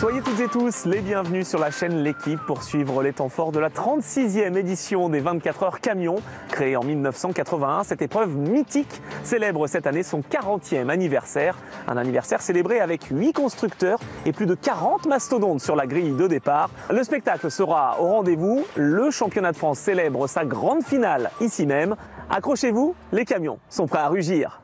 Soyez toutes et tous les bienvenus sur la chaîne L'Équipe pour suivre les temps forts de la 36e édition des 24 heures camion. Créée en 1981, cette épreuve mythique célèbre cette année son 40e anniversaire. Un anniversaire célébré avec 8 constructeurs et plus de 40 mastodontes sur la grille de départ. Le spectacle sera au rendez-vous. Le championnat de France célèbre sa grande finale ici même. Accrochez-vous, les camions sont prêts à rugir.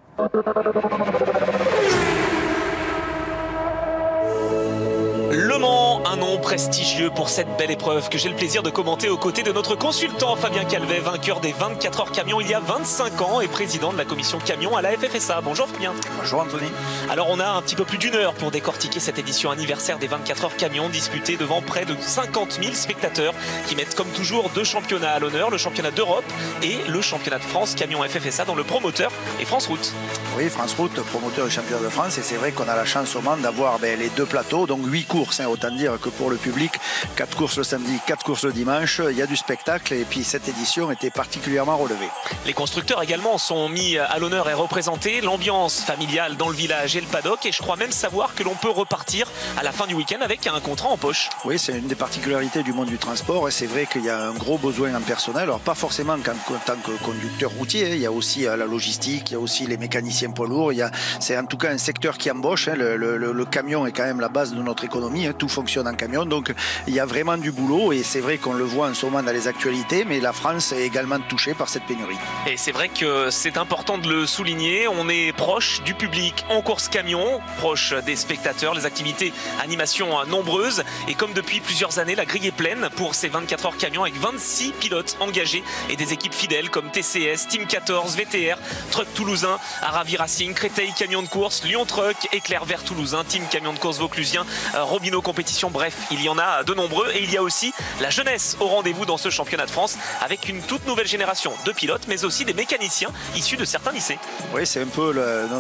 Le Mans, un nom prestigieux pour cette belle épreuve que j'ai le plaisir de commenter aux côtés de notre consultant Fabien Calvet, vainqueur des 24 heures camion il y a 25 ans et président de la commission camion à la FFSA. Bonjour Fabien. Bonjour Anthony. Alors on a un petit peu plus d'une heure pour décortiquer cette édition anniversaire des 24 heures camion disputée devant près de 50 000 spectateurs qui mettent comme toujours deux championnats à l'honneur, le championnat d'Europe et le championnat de France camion FFSA dont le promoteur est France Route. Oui, France Route, promoteur et championnat de France, et c'est vrai qu'on a la chance au Mans d'avoir les deux plateaux, donc 8 courses, autant dire que pour le public, 4 courses le samedi, 4 courses le dimanche, il y a du spectacle et puis cette édition était particulièrement relevée. Les constructeurs également sont mis à l'honneur et représentés, l'ambiance familiale dans le village et le paddock, et je crois même savoir que l'on peut repartir à la fin du week-end avec un contrat en poche. Oui, c'est une des particularités du monde du transport et c'est vrai qu'il y a un gros besoin en personnel, alors pas forcément en tant que conducteur routier, il y a aussi la logistique, il y a aussi les mécaniciens poids lourds, c'est en tout cas un secteur qui embauche, le camion est quand même la base de notre économie, tout fonctionne en camion, donc il y a vraiment du boulot et c'est vrai qu'on le voit en ce moment dans les actualités, mais la France est également touchée par cette pénurie. Et c'est vrai que c'est important de le souligner, on est proche du public en course camion, proche des spectateurs, les activités, animations nombreuses, et comme depuis plusieurs années, la grille est pleine pour ces 24 heures camion avec 26 pilotes engagés et des équipes fidèles comme TCS, Team 14, VTR, Truck Toulousain, Aravi Racing, Créteil Camion de course, Lyon Truck, Éclair Vert Toulousain, Team Camion de course Vauclusien, Robino Compétition, bref, il y en a de nombreux et il y a aussi la jeunesse au rendez-vous dans ce championnat de France avec une toute nouvelle génération de pilotes mais aussi des mécaniciens issus de certains lycées. Oui, c'est un peu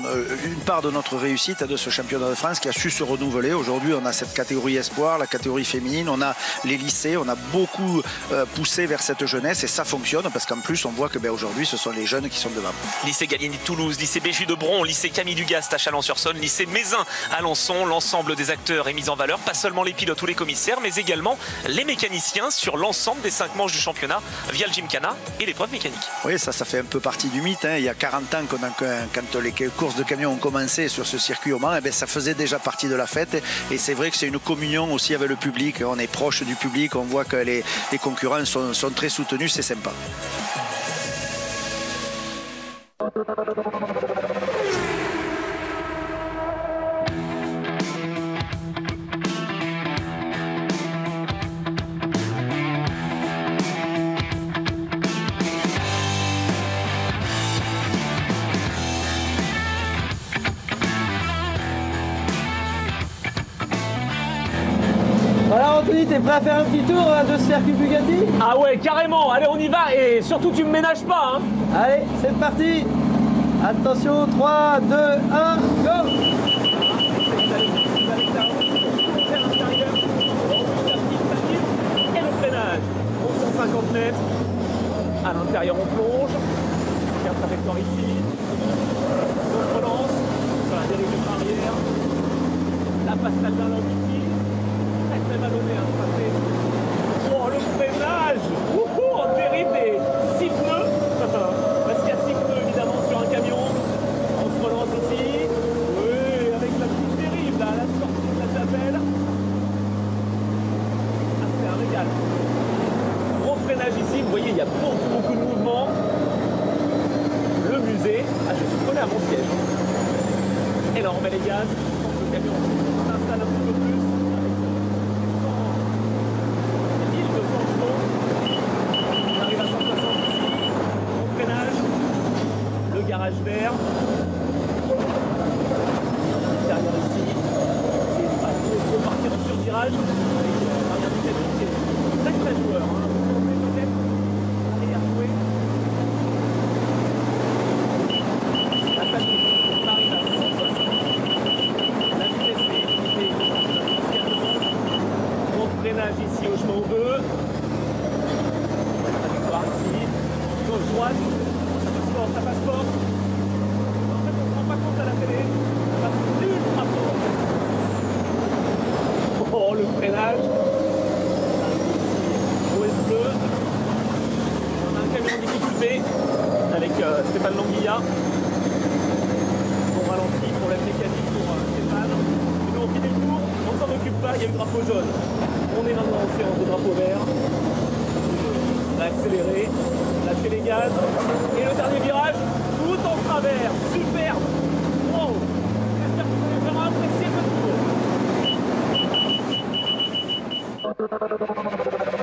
une part de notre réussite de ce championnat de France qui a su se renouveler. Aujourd'hui, on a cette catégorie espoir, la catégorie féminine, on a les lycées, on a beaucoup poussé vers cette jeunesse et ça fonctionne parce qu'en plus, on voit que aujourd'hui, ce sont les jeunes qui sont devant. Lycée Gallieni de Toulouse, lycée Béju de Bron, lycée Camille Dugast à Chalon-sur-Saône, lycée Mézin à Alençon, l'ensemble des acteurs est mis en valeur, pas seulement les pilotes ou les commissaires, mais également les mécaniciens sur l'ensemble des 5 manches du championnat via le Gymkhana et l'épreuve mécanique. Oui, ça fait un peu partie du mythe. Il y a 40 ans, quand les courses de camions ont commencé sur ce circuit au Mans, ça faisait déjà partie de la fête. Et c'est vrai que c'est une communion aussi avec le public. On est proche du public, on voit que les concurrents sont très soutenus, c'est sympa. Voilà Anthony, t'es prêt à faire un petit tour de ce circuit Bugatti? Ah ouais, carrément, allez on y va et surtout tu me ménages pas hein. Allez, c'est parti. Attention, 3, 2, 1, go. Et le freinage, on 150 mètres, à l'intérieur on plonge, regarde trajectoire ici, on relance, sur la dérive du frein arrière, la passerelle d'un long ici, très vallonné hein, ce tracé. Oh le freinage, en dérive des 6 pneus, parce qu'il y a 6 pneus évidemment sur un camion, on se relance ici, oui, avec la petite dérive là, à la sortie de la chapelle. C'est un régal. Gros freinage ici, vous voyez, il y a beaucoup de mouvement. Le musée, je suis collé à mon siège. Et là, on met les gaz, le camion s'installe un petit peu plus. Avec 1200 chevaux. On arrive à 160 ici. Gros freinage. Le garage vert. L'intérieur ici. C'est pas trop partir en survirage. Très joueur, hein. Peut-être aller à jouer. La tâche on arrive à 160. La vitesse est limitée. Gros freinage ici au chemin au bœuf. La victoire ici. Gauche droite. Ça passe fort. En fait on ne se rend pas compte à la télé. Ça passe ultra fort. Oh pas, il y a eu drapeau jaune. On est maintenant en séance de drapeau vert. On a accéléré, lâché les gaz. Et le dernier virage, tout en travers. Superbe. Wow. J'espère que vous allez vraiment apprécier ce tour.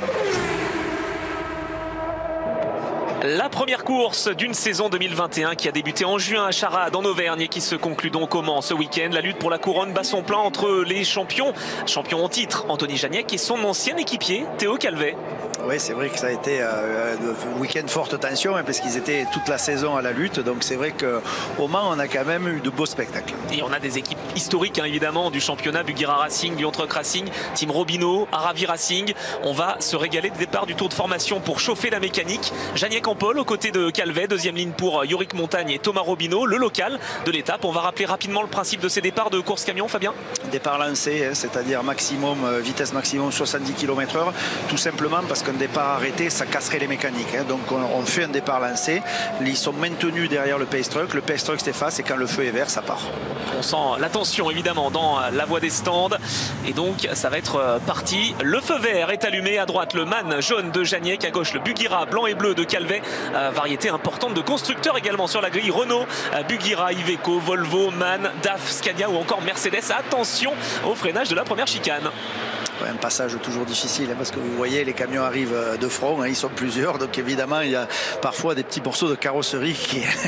La première course d'une saison 2021 qui a débuté en juin à Charade en Auvergne et qui se conclut donc au Mans ce week-end. La lutte pour la couronne bat son plein entre les champions en titre, Anthony Janiec, et son ancien équipier, Théo Calvet. Oui, c'est vrai que ça a été un week-end forte tension parce qu'ils étaient toute la saison à la lutte. Donc c'est vrai qu'au Mans, on a quand même eu de beaux spectacles. Et on a des équipes historiques évidemment du championnat, Buguira Racing, Lyon Truck Racing, Team Robinot, Aravi Racing. On va se régaler du départ du tour de formation pour chauffer la mécanique. Janiec en pôle aux côtés de Calvet, deuxième ligne pour Yorick Montagne et Thomas Robinot, le local de l'étape. On va rappeler rapidement le principe de ces départs de course camion, Fabien. Départ lancé, c'est-à-dire vitesse maximum 70 km/h, tout simplement parce qu'un départ arrêté, ça casserait les mécaniques. Donc on fait un départ lancé, ils sont maintenus derrière le pace truck s'efface et quand le feu est vert, ça part. On sent la tension évidemment dans la voie des stands et donc ça va être parti. Le feu vert est allumé, à droite le MAN jaune de Janiec, à gauche le Buguira blanc et bleu de Calvet. Variété importante de constructeurs également sur la grille, Renault, Buguira, Iveco, Volvo, MAN, DAF, Scania ou encore Mercedes. Attention au freinage de la première chicane. Ouais, un passage toujours difficile parce que vous voyez les camions arrivent de front, ils sont plusieurs, donc évidemment il y a parfois des petits morceaux de carrosserie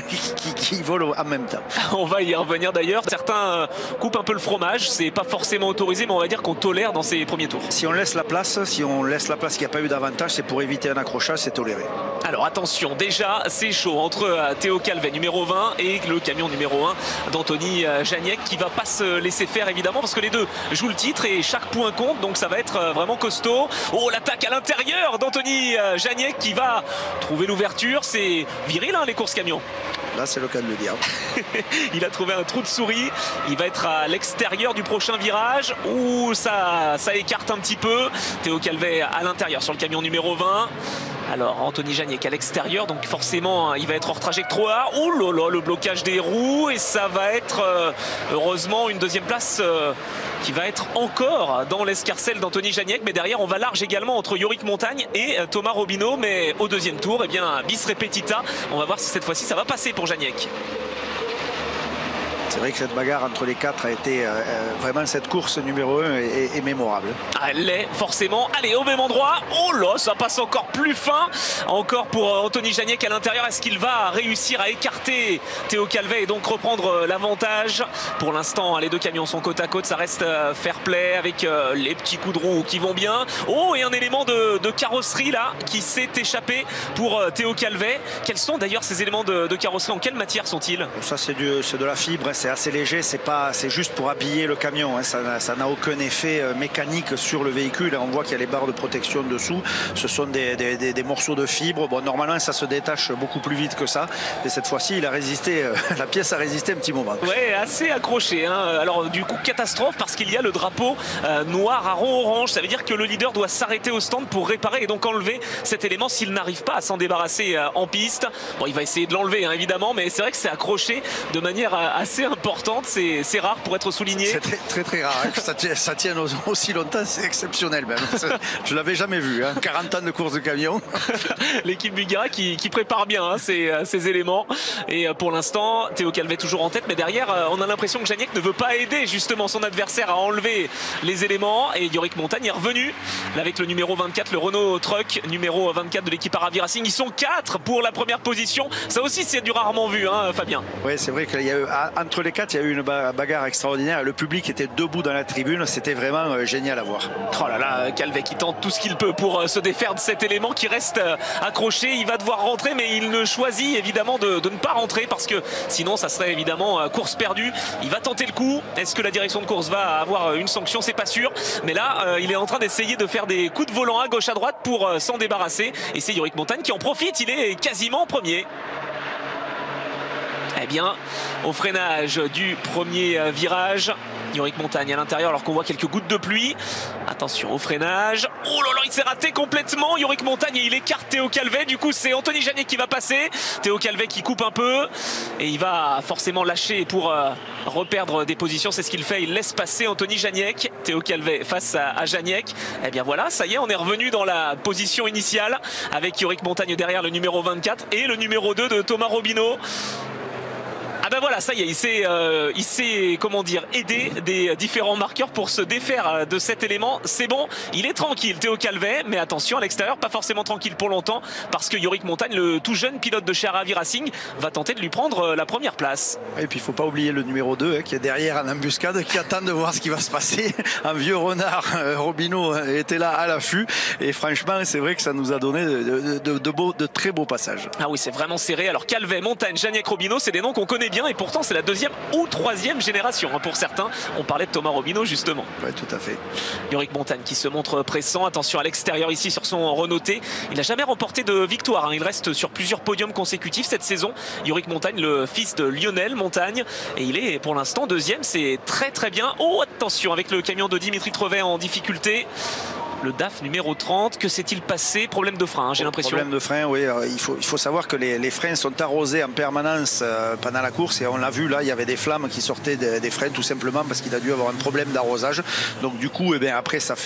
qui volent en même temps. On va y revenir d'ailleurs, certains coupent un peu le fromage, c'est pas forcément autorisé mais on va dire qu'on tolère dans ces premiers tours. Si on laisse la place, qu'il n'y a pas eu d'avantage, c'est pour éviter un accrochage, c'est toléré. Alors attention, déjà c'est chaud entre Théo Calvet numéro 20 et le camion numéro 1 d'Anthony Janiec qui va pas se laisser faire évidemment parce que les deux jouent le titre et chaque point compte, donc ça va être vraiment costaud. Oh, l'attaque à l'intérieur d'Anthony Janiec qui va trouver l'ouverture, c'est viril les courses camions. Là, c'est le cas de le dire. Il a trouvé un trou de souris. Il va être à l'extérieur du prochain virage où ça écarte un petit peu. Théo Calvet à l'intérieur sur le camion numéro 20. Alors Anthony Janiec à l'extérieur, donc forcément il va être hors trajectoire. Oh là là, le blocage des roues et ça va être heureusement une deuxième place qui va être encore dans l'escarcelle d'Anthony Janiec. Mais derrière on va large également entre Yorick Montagne et Thomas Robinot. Mais au deuxième tour, eh bien bis repetita. On va voir si cette fois-ci ça va passer pour Janiec. C'est vrai que cette bagarre entre les quatre a été vraiment cette course numéro 1 est mémorable. Elle l'est forcément. Allez, au même endroit. Oh là, ça passe encore plus fin. Encore pour Anthony Janiec à l'intérieur. Est-ce qu'il va réussir à écarter Théo Calvet et donc reprendre l'avantage? Pour l'instant, les deux camions sont côte à côte. Ça reste fair play avec les petits coups de roue qui vont bien. Oh, et un élément de carrosserie là qui s'est échappé pour Théo Calvet. Quels sont d'ailleurs ces éléments de carrosserie? En quelle matière sont-ils? Ça, c'est de la fibre. C'est assez léger, c'est juste pour habiller le camion, ça n'a aucun effet mécanique sur le véhicule. On voit qu'il y a les barres de protection dessous, ce sont des morceaux de fibre. Bon, normalement ça se détache beaucoup plus vite que ça, et cette fois-ci il a résisté, la pièce a résisté un petit moment. Ouais, assez accroché, Alors du coup catastrophe parce qu'il y a le drapeau noir à rond orange, ça veut dire que le leader doit s'arrêter au stand pour réparer et donc enlever cet élément s'il n'arrive pas à s'en débarrasser en piste. Bon, il va essayer de l'enlever évidemment, mais c'est vrai que c'est accroché de manière assez importante. C'est rare pour être souligné. C'est très rare que ça tienne aussi longtemps, c'est exceptionnel même. Je l'avais jamais vu, 40 ans de course de camion. L'équipe Buguira qui prépare bien ces éléments. Et pour l'instant, Théo Calvet toujours en tête, mais derrière, on a l'impression que Janiec ne veut pas aider justement son adversaire à enlever les éléments. Et Yorick Montagne est revenu là, avec le numéro 24, le Renault Truck, numéro 24 de l'équipe Aravi Racing. Ils sont 4 pour la première position. Ça aussi, c'est du rarement vu, Fabien. Oui, c'est vrai qu'il y a eu, entre les 4, il y a eu une bagarre extraordinaire. Le public était debout dans la tribune. C'était vraiment génial à voir. Oh là là, Calvet qui tente tout ce qu'il peut pour se défaire de cet élément qui reste accroché. Il va devoir rentrer, mais il ne choisit évidemment de ne pas rentrer parce que sinon, ça serait évidemment course perdue. Il va tenter le coup. Est-ce que la direction de course va avoir une sanction? C'est pas sûr. Mais là, il est en train d'essayer de faire des coups de volant à gauche, à droite pour s'en débarrasser. Et c'est Yorick Montagne qui en profite. Il est quasiment premier. Eh bien, au freinage du premier virage, Yorick Montagne à l'intérieur alors qu'on voit quelques gouttes de pluie. Attention au freinage. Oh là là, il s'est raté complètement. Yorick Montagne et il écarte Théo Calvet. Du coup, c'est Anthony Janiek qui va passer. Théo Calvet qui coupe un peu et il va forcément lâcher pour reperdre des positions. C'est ce qu'il fait. Il laisse passer Anthony Janiek. Théo Calvet face à Janiek. Et bien voilà, ça y est, on est revenu dans la position initiale avec Yorick Montagne derrière le numéro 24 et le numéro 2 de Thomas Robineau. Ah ben voilà, ça y est, il s'est comment dire, aidé des différents marqueurs pour se défaire de cet élément. C'est bon, il est tranquille, Théo Calvet, mais attention à l'extérieur, pas forcément tranquille pour longtemps, parce que Yorick Montagne, le tout jeune pilote de chez Aravi Racing, va tenter de lui prendre la première place. Et puis il ne faut pas oublier le numéro 2 qui est derrière en embuscade, qui attend de voir ce qui va se passer. Un vieux renard, Robineau, était là à l'affût, et franchement, c'est vrai que ça nous a donné de très beaux passages. Ah oui, c'est vraiment serré. Alors Calvet, Montagne, Janiek, Robineau, c'est des noms qu'on connaît bien. Et pourtant c'est la deuxième ou troisième génération pour certains. On parlait de Thomas Robineau justement. Oui, tout à fait. Yorick Montagne qui se montre pressant. Attention à l'extérieur ici sur son Renault T. Il n'a jamais remporté de victoire. Il reste sur plusieurs podiums consécutifs cette saison. Yorick Montagne, le fils de Lionel Montagne. Et il est pour l'instant deuxième. C'est très très bien. Oh attention avec le camion de Dimitri Trevet en difficulté. Le DAF numéro 30, que s'est-il passé? Problème de frein, j'ai l'impression. Problème de frein, oui. Il faut savoir que les freins sont arrosés en permanence pendant la course. Et on l'a vu, là, il y avait des flammes qui sortaient des freins tout simplement parce qu'il a dû avoir un problème d'arrosage. Donc du coup, eh bien, après, ça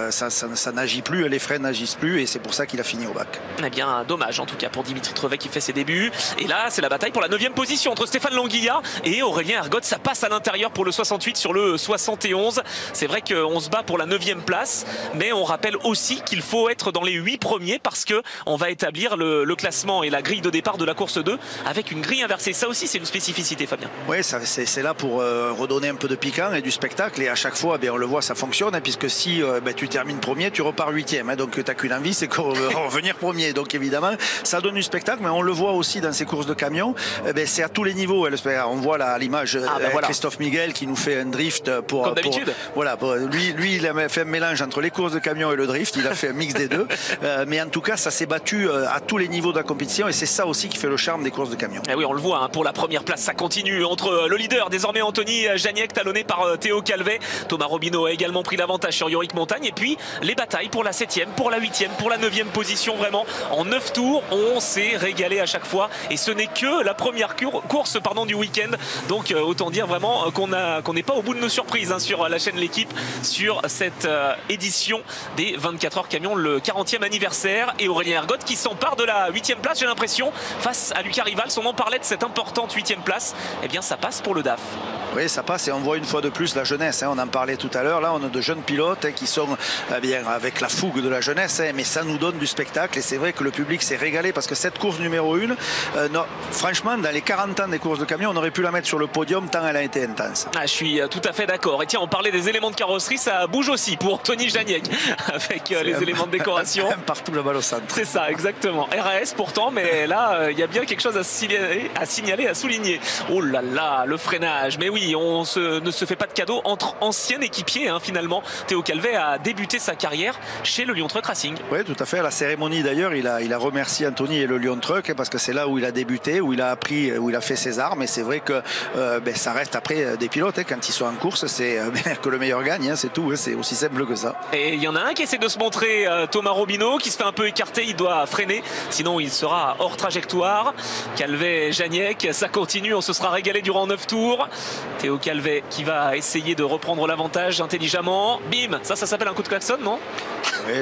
n'agit plus, les freins n'agissent plus. Et c'est pour ça qu'il a fini au bac. Eh bien, dommage en tout cas pour Dimitri Trevet qui fait ses débuts. Et là, c'est la bataille pour la 9e position entre Stéphane Languilla et Aurélien Ergotte. Ça passe à l'intérieur pour le 68 sur le 71. C'est vrai qu'on se bat pour la 9e place, mais on rappelle aussi qu'il faut être dans les 8 premiers parce qu'on va établir le classement et la grille de départ de la course 2 avec une grille inversée. Ça aussi, c'est une spécificité, Fabien. Oui, c'est là pour redonner un peu de piquant et du spectacle. Et à chaque fois, on le voit, ça fonctionne. Hein, puisque si tu termines premier, tu repars 8e. Hein, donc, tu n'as qu'une envie, c'est revenir premier. Donc, évidemment, ça donne du spectacle. Mais on le voit aussi dans ces courses de camions. C'est à tous les niveaux. On voit là, à l'image Christophe Miguel qui nous fait un drift comme d'habitude. Voilà, lui, il a fait un mélange entre les courses de camions et le drift. Il a fait un mix des deux. Mais en tout cas, ça s'est battu à tous les niveaux de la compétition. Et c'est ça aussi qui fait le charme des courses de camions. Et oui, on le voit. Hein, pour la première place, ça continue entre le leader, désormais Anthony Janiek, talonné par Théo Calvet. Thomas Robineau a également pris l'avantage sur Yorick Montagne. Et puis, les batailles pour la 7e, pour la 8e, pour la 9e position. Vraiment, en 9 tours, on s'est régalé à chaque fois. Et ce n'est que la première course du week-end. Donc, autant dire vraiment qu'on n'est pas au bout de nos surprises sur la chaîne L'Équipe, sur cette édition des 24 heures camion, le 40e anniversaire. Et Aurélien Ergotte qui s'empare de la 8e place, j'ai l'impression, face à Lucas Rivals. On en parlait de cette importante 8e place. Eh bien, ça passe pour le DAF. Oui, ça passe et on voit une fois de plus la jeunesse. On en parlait tout à l'heure. Là, on a de jeunes pilotes qui sont avec la fougue de la jeunesse, mais ça nous donne du spectacle. Et c'est vrai que le public s'est régalé parce que cette course numéro 1, franchement, dans les 40 ans des courses de camion, on aurait pu la mettre sur le podium tant elle a été intense. Ah, je suis tout à fait d'accord. Et tiens, on parlait des éléments de carrosserie, ça bouge aussi pour Anthony Janiek avec les éléments de décoration. Partout la balle au centre. C'est ça, exactement. RAS pourtant, mais là, il y a bien quelque chose à signaler, à souligner. Oh là là, le freinage. Mais oui, on ne se fait pas de cadeau entre anciens équipiers, finalement. Théo Calvet a débuté sa carrière chez le Lyon Truck Racing. Oui, tout à fait. À la cérémonie d'ailleurs, il a remercié Anthony et le Lyon Truck parce que c'est là où il a débuté, où il a appris, où il a fait ses armes. Et c'est vrai que ça reste après des pilotes. Quand ils sont en course, c'est que le meilleur gagne. C'est tout. C'est aussi simple que ça. Et il y en a un qui essaie de se montrer, Thomas Robineau, qui se fait un peu écarter. Il doit freiner, sinon il sera hors trajectoire. Calvet, Janiek, ça continue. On se sera régalé durant 9 tours. Théo Calvet qui va essayer de reprendre l'avantage intelligemment. Bim, ça s'appelle un coup de klaxon, non? Oui,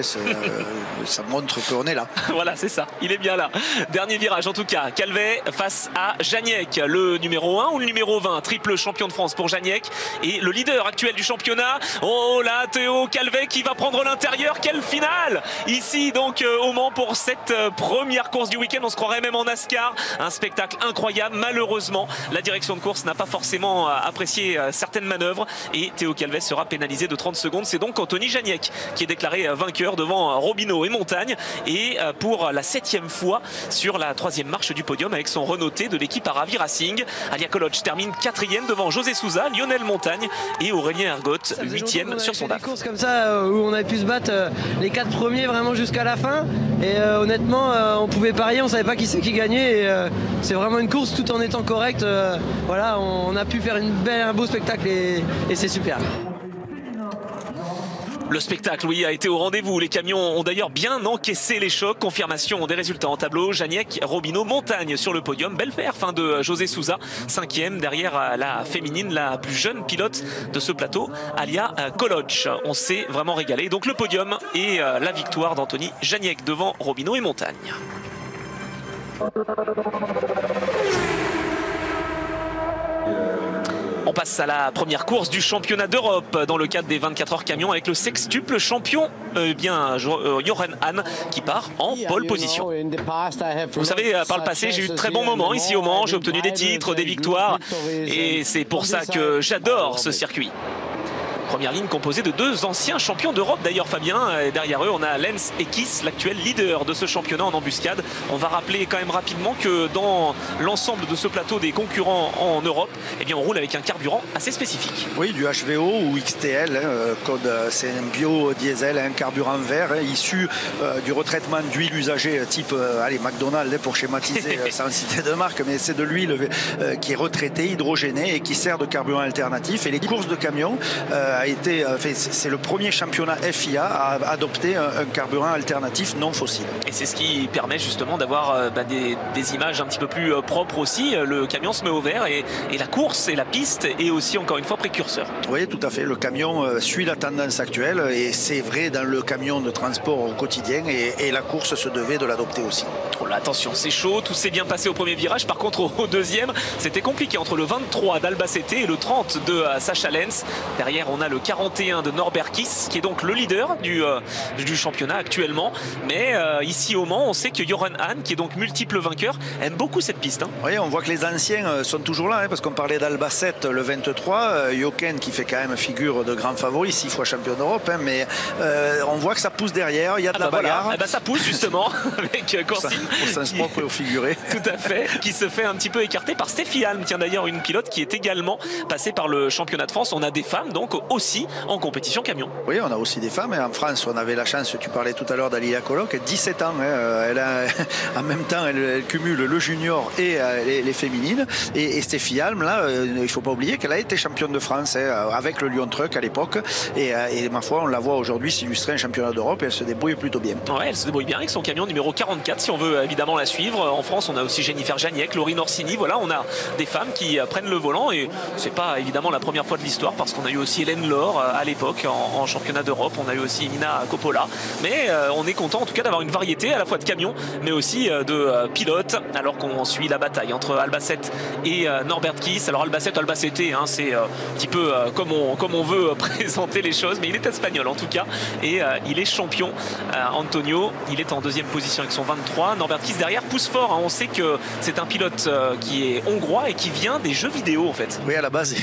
ça montre qu'on est là. Voilà, c'est ça, il est bien là. Dernier virage en tout cas, Calvet face à Janiek, le numéro 1 ou le numéro 20, triple champion de France pour Janiek et le leader actuel du championnat. Oh là, Théo Calvet qui va prendre l'intérieur, quelle finale ici donc au Mans pour cette première course du week-end. On se croirait même en NASCAR, un spectacle incroyable. Malheureusement, la direction de course n'a pas forcément apprécié certaines manœuvres et Théo Calvet sera pénalisé de 30 secondes. C'est donc Anthony Janiek qui est déclaré vainqueur devant Robineau et Montagne et pour la 7e fois sur la 3e marche du podium avec son Renault T de l'équipe Aravi Racing. Alia Koloc termine 4e devant José Souza, Lionel Montagne et Aurélien Ergotte 8e sur son DAF. Des courses comme ça où on avait pu se battre les 4 premiers vraiment jusqu'à la fin et honnêtement on pouvait parier, on savait pas qui c'est qui gagnait et c'est vraiment une course tout en étant correct. Voilà, on a pu faire une un beau spectacle et c'est super. Le spectacle, oui, a été au rendez-vous. Les camions ont d'ailleurs bien encaissé les chocs. Confirmation des résultats en tableau. Janiec, Robineau, Montagne sur le podium. Belle perf de José Souza, 5e derrière la féminine, la plus jeune pilote de ce plateau, Alia Koloc. On s'est vraiment régalé. Donc le podium et la victoire d'Anthony Janiec devant Robineau et Montagne. On passe à la première course du championnat d'Europe dans le cadre des 24 heures camions avec le sextuple champion Joren Hahn qui part en pole position. Vous savez, par le passé, j'ai eu de très bons moments ici au Mans, j'ai obtenu des titres, des victoires et c'est pour ça que j'adore ce circuit. Première ligne composée de 2 anciens champions d'Europe d'ailleurs, Fabien. Et derrière eux, on a Lens Ekis, l'actuel leader de ce championnat en embuscade. On va rappeler quand même rapidement que dans l'ensemble de ce plateau des concurrents en Europe, eh bien, on roule avec un carburant assez spécifique. Oui, du HVO ou XTL, c'est un biodiesel, un carburant vert issu du retraitement d'huile usagée type McDonald's pour schématiser sans citer de marque, mais c'est de l'huile qui est retraitée, hydrogénée et qui sert de carburant alternatif. Et les courses de camions c'est le premier championnat FIA à adopter un carburant alternatif non fossile. Et c'est ce qui permet justement d'avoir des images un petit peu plus propres aussi. Le camion se met au vert et la course et la piste est aussi encore une fois précurseur. Oui, tout à fait. Le camion suit la tendance actuelle et c'est vrai dans le camion de transport au quotidien et la course se devait de l'adopter aussi. Oh là, attention, c'est chaud, tout s'est bien passé au premier virage. Par contre, au deuxième, c'était compliqué entre le 23 d'Albacete et le 30 de Sacha Lens. Derrière, on a le 41 de Norbert Kiss qui est donc le leader du championnat actuellement. Mais ici au Mans, on sait que Joren Hahn, qui est donc multiple vainqueur, aime beaucoup cette piste. Oui, on voit que les anciens sont toujours là, parce qu'on parlait d'Albacete le 23, Jochen qui fait quand même figure de grand favori, 6 fois champion d'Europe, mais on voit que ça pousse derrière, il y a de la bagarre. Voilà. Ça pousse justement avec Corsine. Au sens propre et au figuré. Tout à fait, qui se fait un petit peu écarter par Steffi Alm, tiens d'ailleurs une pilote qui est également passée par le championnat de France. On a des femmes donc aussi en compétition camion. Oui, on a aussi des femmes. Et en France, on avait la chance, tu parlais tout à l'heure d'Alia Koloc, 17 ans. Elle a, en même temps, elle cumule le junior et les féminines. Et Steffi Alm, là, il ne faut pas oublier qu'elle a été championne de France avec le Lyon Truck à l'époque. Et ma foi, on la voit aujourd'hui s'illustrer un championnat d'Europe et elle se débrouille plutôt bien. Ouais, elle se débrouille bien avec son camion numéro 44 si on veut évidemment la suivre. En France, on a aussi Jennifer Janiec, Laurie Orsini. Voilà, on a des femmes qui prennent le volant et c'est pas évidemment la première fois de l'histoire parce qu'on a eu aussi Hélène Laure à l'époque en championnat d'Europe. On a eu aussi Nina Coppola. Mais on est content en tout cas d'avoir une variété à la fois de camions mais aussi de pilotes alors qu'on suit la bataille entre Albacete et Norbert Kiss. Alors Albacete, c'est un petit peu comme on veut présenter les choses, mais il est espagnol en tout cas et il est champion. Antonio, il est en deuxième position avec son 23. Norbert Kiss derrière pousse fort, hein. On sait que c'est un pilote qui est hongrois et qui vient des jeux vidéo en fait. Oui, à la base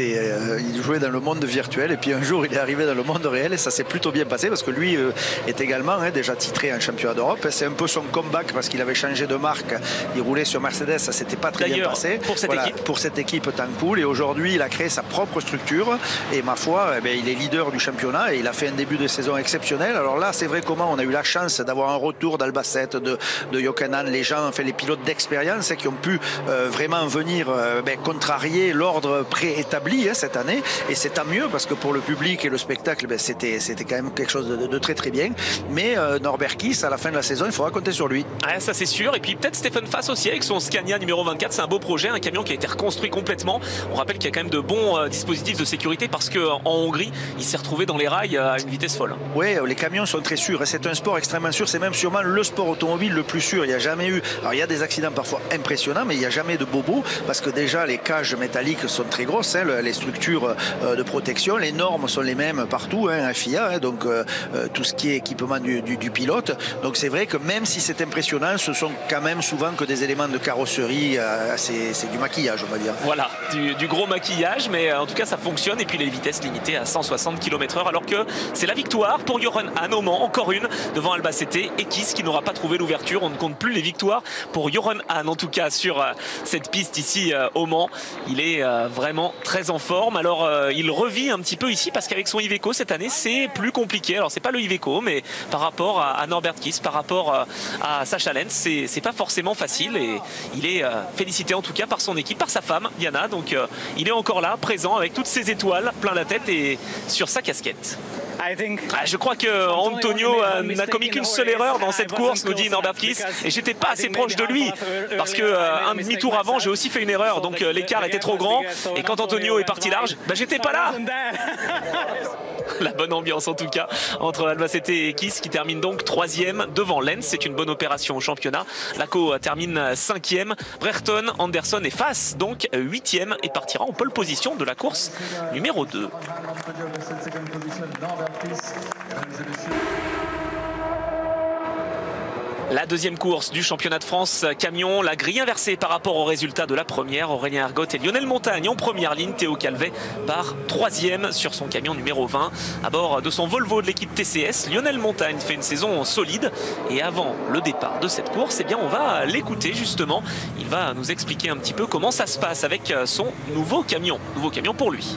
il jouait dans le monde virtuel et puis un jour il est arrivé dans le monde réel et ça s'est plutôt bien passé parce que lui est également déjà titré en championnat d'Europe. C'est un peu son comeback parce qu'il avait changé de marque, il roulait sur Mercedes, ça s'était pas très bien passé pour cette équipe Tancool et aujourd'hui il a créé sa propre structure et ma foi il est leader du championnat et il a fait un début de saison exceptionnel. Alors là c'est vrai comment on a eu la chance d'avoir un retour d'Albacete, de Jochen Hahn, les gens, les pilotes d'expérience qui ont pu vraiment venir contrarier l'ordre préétabli cette année et c'est tant mieux parce que pour le public et le spectacle c'était quand même quelque chose de très très bien, mais Norbert Kiss à la fin de la saison il faudra compter sur lui. Ah, ça c'est sûr, et puis peut-être Stéphane Fass aussi avec son Scania numéro 24, c'est un beau projet, un camion qui a été reconstruit complètement. On rappelle qu'il y a quand même de bons dispositifs de sécurité parce qu'en Hongrie il s'est retrouvé dans les rails à une vitesse folle. Oui, les camions sont très sûrs et c'est un sport extrêmement sûr, c'est même sûrement le sport automobile le plus sûr. Il n'y a jamais eu, alors il y a des accidents parfois impressionnants mais il n'y a jamais de bobos parce que déjà les cages métalliques sont très grosses, les structures de protection, les normes sont les mêmes partout, FIA, donc tout ce qui est équipement du pilote. Donc c'est vrai que même si c'est impressionnant, ce sont quand même souvent que des éléments de carrosserie, c'est du maquillage on va dire. Voilà, du gros maquillage, mais en tout cas ça fonctionne et puis les vitesses limitées à 160 km/h alors que c'est la victoire pour Joren Hahn au Mans, encore une devant Albacete et Kiss qui n'aura pas trouvé l'ouverture. On ne compte plus les victoires pour Joren Hahn en tout cas sur cette piste ici au Mans. Il est vraiment très en forme. Alors il revit un petit peu ici parce qu'avec son Iveco cette année c'est plus compliqué. Alors c'est pas le Iveco, mais par rapport à Norbert Kiss, par rapport à Sacha Lenz, c'est pas forcément facile et il est félicité en tout cas par son équipe, par sa femme Diana. Donc il est encore là, présent avec toutes ses étoiles plein la tête et sur sa casquette. Je crois que Antonio n'a commis qu'une seule erreur dans cette course, nous dit Norbert Kiss, et j'étais pas assez proche de lui parce que un demi-tour avant j'ai aussi fait une erreur, donc l'écart était trop grand et quand Antonio est parti large, j'étais pas là. La bonne ambiance en tout cas entre Albacete et Kiss qui termine donc 3e devant Lenz. C'est une bonne opération au championnat. Laco termine 5e. Brereton, Anderson et Fass donc 8e et partira en pole position de la course numéro 2. La deuxième course du championnat de France camion, la grille inversée par rapport au résultat de la première. Aurélien Ergot et Lionel Montagne en première ligne. Théo Calvet part 3e sur son camion numéro 20. À bord de son Volvo de l'équipe TCS, Lionel Montagne fait une saison solide. Et avant le départ de cette course, on va l'écouter justement. Il va nous expliquer un petit peu comment ça se passe avec son nouveau camion pour lui.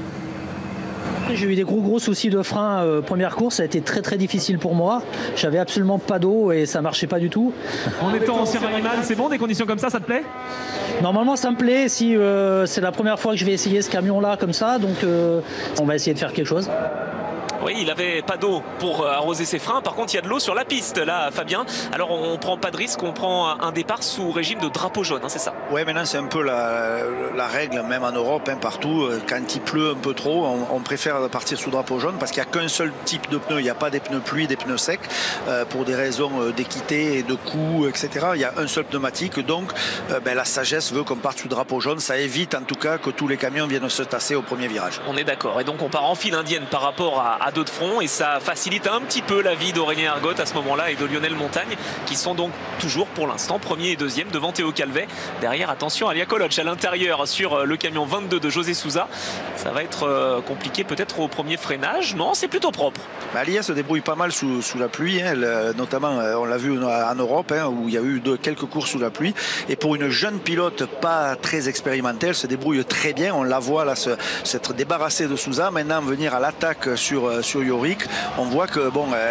J'ai eu des gros soucis de frein première course, ça a été très difficile pour moi. J'avais absolument pas d'eau et ça marchait pas du tout. En étant ancien animal, c'est bon, des conditions comme ça te plaît? Normalement ça me plaît, si c'est la première fois que je vais essayer ce camion là comme ça, donc on va essayer de faire quelque chose. Oui, il n'avait pas d'eau pour arroser ses freins. Par contre, il y a de l'eau sur la piste, là, Fabien. Alors, on ne prend pas de risque, on prend un départ sous régime de drapeau jaune, c'est ça? Oui, maintenant, c'est un peu la règle, même en Europe, partout. Quand il pleut un peu trop, on préfère partir sous drapeau jaune parce qu'il n'y a qu'un seul type de pneus. Il n'y a pas des pneus pluie, des pneus secs, pour des raisons d'équité et de coût, etc. Il y a un seul pneumatique. Donc, la sagesse veut qu'on parte sous drapeau jaune. Ça évite, en tout cas, que tous les camions viennent se tasser au premier virage. On est d'accord. Et donc, on part en file indienne par rapport à deux de front et ça facilite un petit peu la vie d'Aurélien Ergot à ce moment-là et de Lionel Montagne qui sont donc toujours pour l'instant premier et deuxième devant Théo Calvet. Derrière, attention à Liakoloc à l'intérieur sur le camion 22 de José Souza. Ça va être compliqué peut-être au premier freinage. Non, c'est plutôt propre. Lia se débrouille pas mal sous la pluie, notamment on l'a vu en Europe où il y a eu quelques courses sous la pluie et pour une jeune pilote pas très expérimentée, elle se débrouille très bien. On la voit là s'être débarrassée de Souza, maintenant venir à l'attaque sur Yorick. On voit que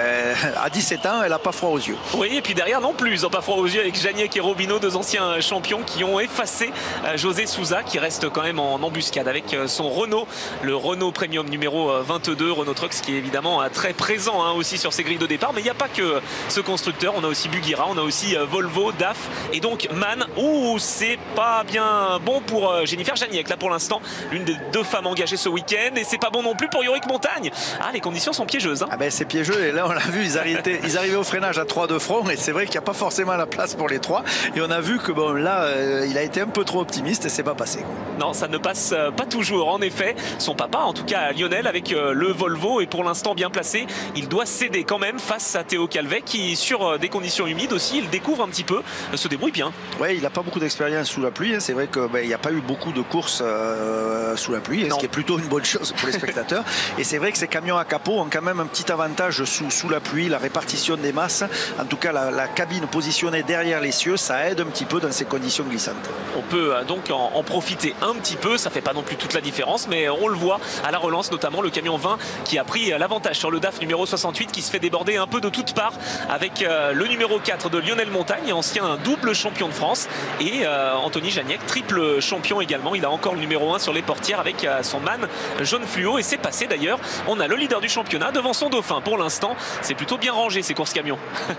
à 17 ans elle n'a pas froid aux yeux. Oui, et puis derrière non plus ils n'ont pas froid aux yeux avec Janiek et Robino, deux anciens champions qui ont effacé José Souza qui reste quand même en embuscade avec son Renault, le Renault Premium numéro 22, Renault Trucks qui est évidemment très présent aussi sur ces grilles de départ. Mais il n'y a pas que ce constructeur, on a aussi Bugira, on a aussi Volvo, DAF et donc MAN. C'est pas bien bon pour Jennifer Janiek là pour l'instant, l'une des deux femmes engagées ce week-end, et c'est pas bon non plus pour Yorick Montagne. Les conditions sont piégeuses. C'est piégeux et là on l'a vu, ils arrivaient au freinage à 3 de front et c'est vrai qu'il n'y a pas forcément la place pour les 3 et on a vu que là il a été un peu trop optimiste et c'est pas passé. Non, ça ne passe pas toujours. En effet, son papa, en tout cas Lionel, avec le Volvo est pour l'instant bien placé. Il doit céder quand même face à Théo Calvet qui, sur des conditions humides aussi, il découvre un petit peu, se débrouille bien. Oui, il n'a pas beaucoup d'expérience sous la pluie. C'est vrai qu'il n'y a pas eu beaucoup de courses sous la pluie, ce qui est plutôt une bonne chose pour les spectateurs. Et c'est vrai que ces camions à capot ont quand même un petit avantage sous la pluie, la répartition des masses. En tout cas, la cabine positionnée derrière les cieux, ça aide un petit peu dans ces conditions glissantes. On peut donc en profiter un petit peu. Ça ne fait pas non plus toute la différence, mais on le voit à la relance, notamment le camion 20 qui a pris l'avantage sur le DAF numéro 68 qui se fait déborder un peu de toutes parts avec le numéro 4 de Lionel Montagne, ancien double champion de France, et Anthony Janiek, triple champion également. Il a encore le numéro 1 sur les portières avec son MAN jaune fluo et c'est passé d'ailleurs. On a le leader du championnat devant son dauphin. Pour l'instant, c'est plutôt bien rangé ces courses camions.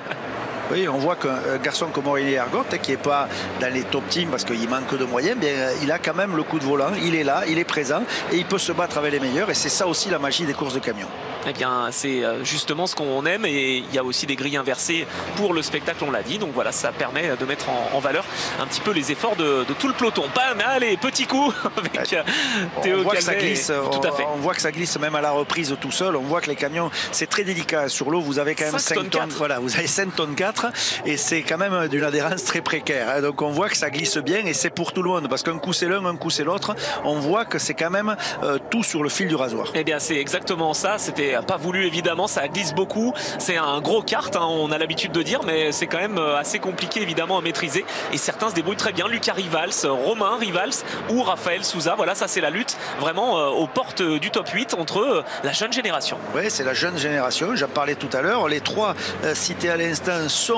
Oui, on voit qu'un garçon comme Aurélien Ergot, qui n'est pas dans les top teams parce qu'il manque de moyens, il a quand même le coup de volant, il est là, il est présent et il peut se battre avec les meilleurs et c'est ça aussi la magie des courses de camions. Eh bien, c'est justement ce qu'on aime et il y a aussi des grilles inversées pour le spectacle, on l'a dit. Donc voilà, ça permet de mettre en valeur un petit peu les efforts de tout le peloton. Bam, allez, petit coup avec Théo on voit Calvet. Que ça glisse, tout à fait. On voit que ça glisse même à la reprise tout seul. On voit que les camions, c'est très délicat. Sur l'eau, vous avez quand même 5 tonnes. Voilà, vous avez 5 tonnes 4 et c'est quand même d'une adhérence très précaire. Donc on voit que ça glisse bien et c'est pour tout le monde parce qu'un coup c'est l'un, un coup c'est l'autre. On voit que c'est quand même tout sur le fil du rasoir. Eh bien, c'est exactement ça. C'était c'est pas voulu évidemment, ça glisse beaucoup. C'est un gros kart, hein, on a l'habitude de dire, mais c'est quand même assez compliqué évidemment à maîtriser. Et certains se débrouillent très bien. Lucas Rivals, Romain Rivals ou Raphaël Souza. Voilà, ça c'est la lutte vraiment aux portes du top 8 entre la jeune génération. Oui, c'est la jeune génération, j'en parlais tout à l'heure. Les trois cités à l'instant sont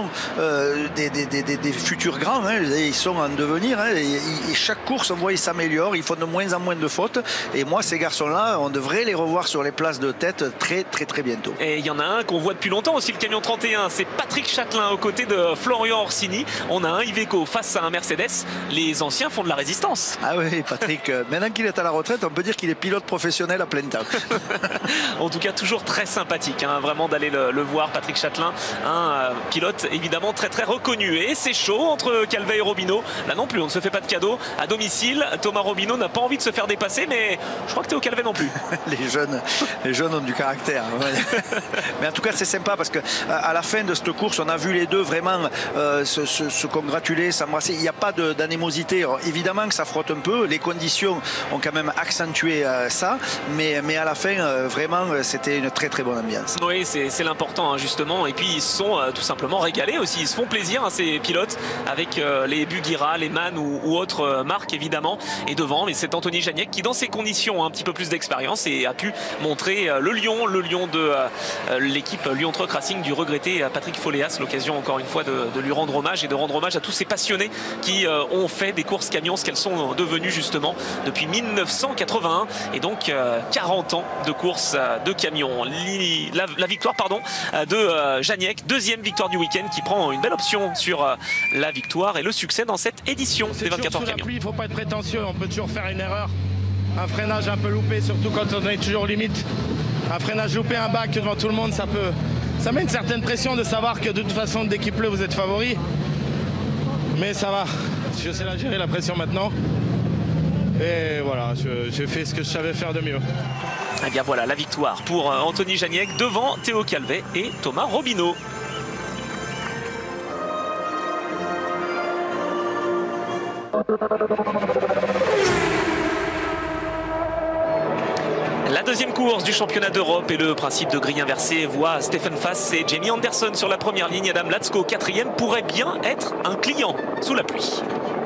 des futurs grands, hein. Ils sont en devenir, hein. Et chaque course, on voit, ils s'améliorent, ils font de moins en moins de fautes. Et moi, ces garçons-là, on devrait les revoir sur les places de tête très bientôt. Et il y en a un qu'on voit depuis longtemps aussi, le camion 31, c'est Patrick Châtelain aux côtés de Florian Orsini. On a un Iveco face à un Mercedes. Les anciens font de la résistance. Ah oui, Patrick, maintenant qu'il est à la retraite, on peut dire qu'il est pilote professionnel à plein temps. En tout cas, toujours très sympathique, hein, vraiment d'aller le voir, Patrick Châtelain, un pilote évidemment très reconnu. Et c'est chaud entre Calvet et Robineau. Là non plus, on ne se fait pas de cadeau à domicile. Thomas Robineau n'a pas envie de se faire dépasser, mais je crois que Théo Calvet non plus. les jeunes ont du caractère. Ouais. Mais en tout cas, c'est sympa parce qu'à la fin de cette course, on a vu les deux vraiment se congratuler, s'embrasser. Il n'y a pas d'anémosité. Évidemment que ça frotte un peu. Les conditions ont quand même accentué ça. Mais à la fin, vraiment, c'était une très bonne ambiance. Oui, c'est l'important, hein, justement. Et puis, ils se sont tout simplement régalés aussi. Ils se font plaisir, hein, ces pilotes, avec les Bugira, les MAN ou autres marques, évidemment. Et devant, mais c'est Anthony Janiek qui, dans ces conditions, a un petit peu plus d'expérience et a pu montrer le lion de l'équipe Lyon Truck Racing, du regretté Patrick Folléas. L'occasion, encore une fois, de lui rendre hommage et de rendre hommage à tous ces passionnés qui ont fait des courses camions, ce qu'elles sont devenues, justement, depuis 1981. Et donc, 40 ans de course de camions. La victoire, pardon, de Janiek, deuxième victoire du week-end, qui prend une belle option sur la victoire et le succès dans cette édition des 24 heures camions. Il ne faut pas être prétentieux, on peut toujours faire une erreur, un freinage un peu loupé, surtout quand on est toujours limite. Un freinage loupé, un bac devant tout le monde, ça met une certaine pression de savoir que de toute façon, dès qu'il pleut, vous êtes favori. Mais ça va, je sais la gérer, la pression maintenant. Et voilà, j'ai fait ce que je savais faire de mieux. Et bien voilà, la victoire pour Anthony Janiek devant Théo Calvet et Thomas Robineau. La deuxième course du championnat d'Europe et le principe de grille inversée voit Stephen Fass et Jamie Anderson sur la première ligne. Adam Latsko, quatrième, pourrait bien être un client sous la pluie.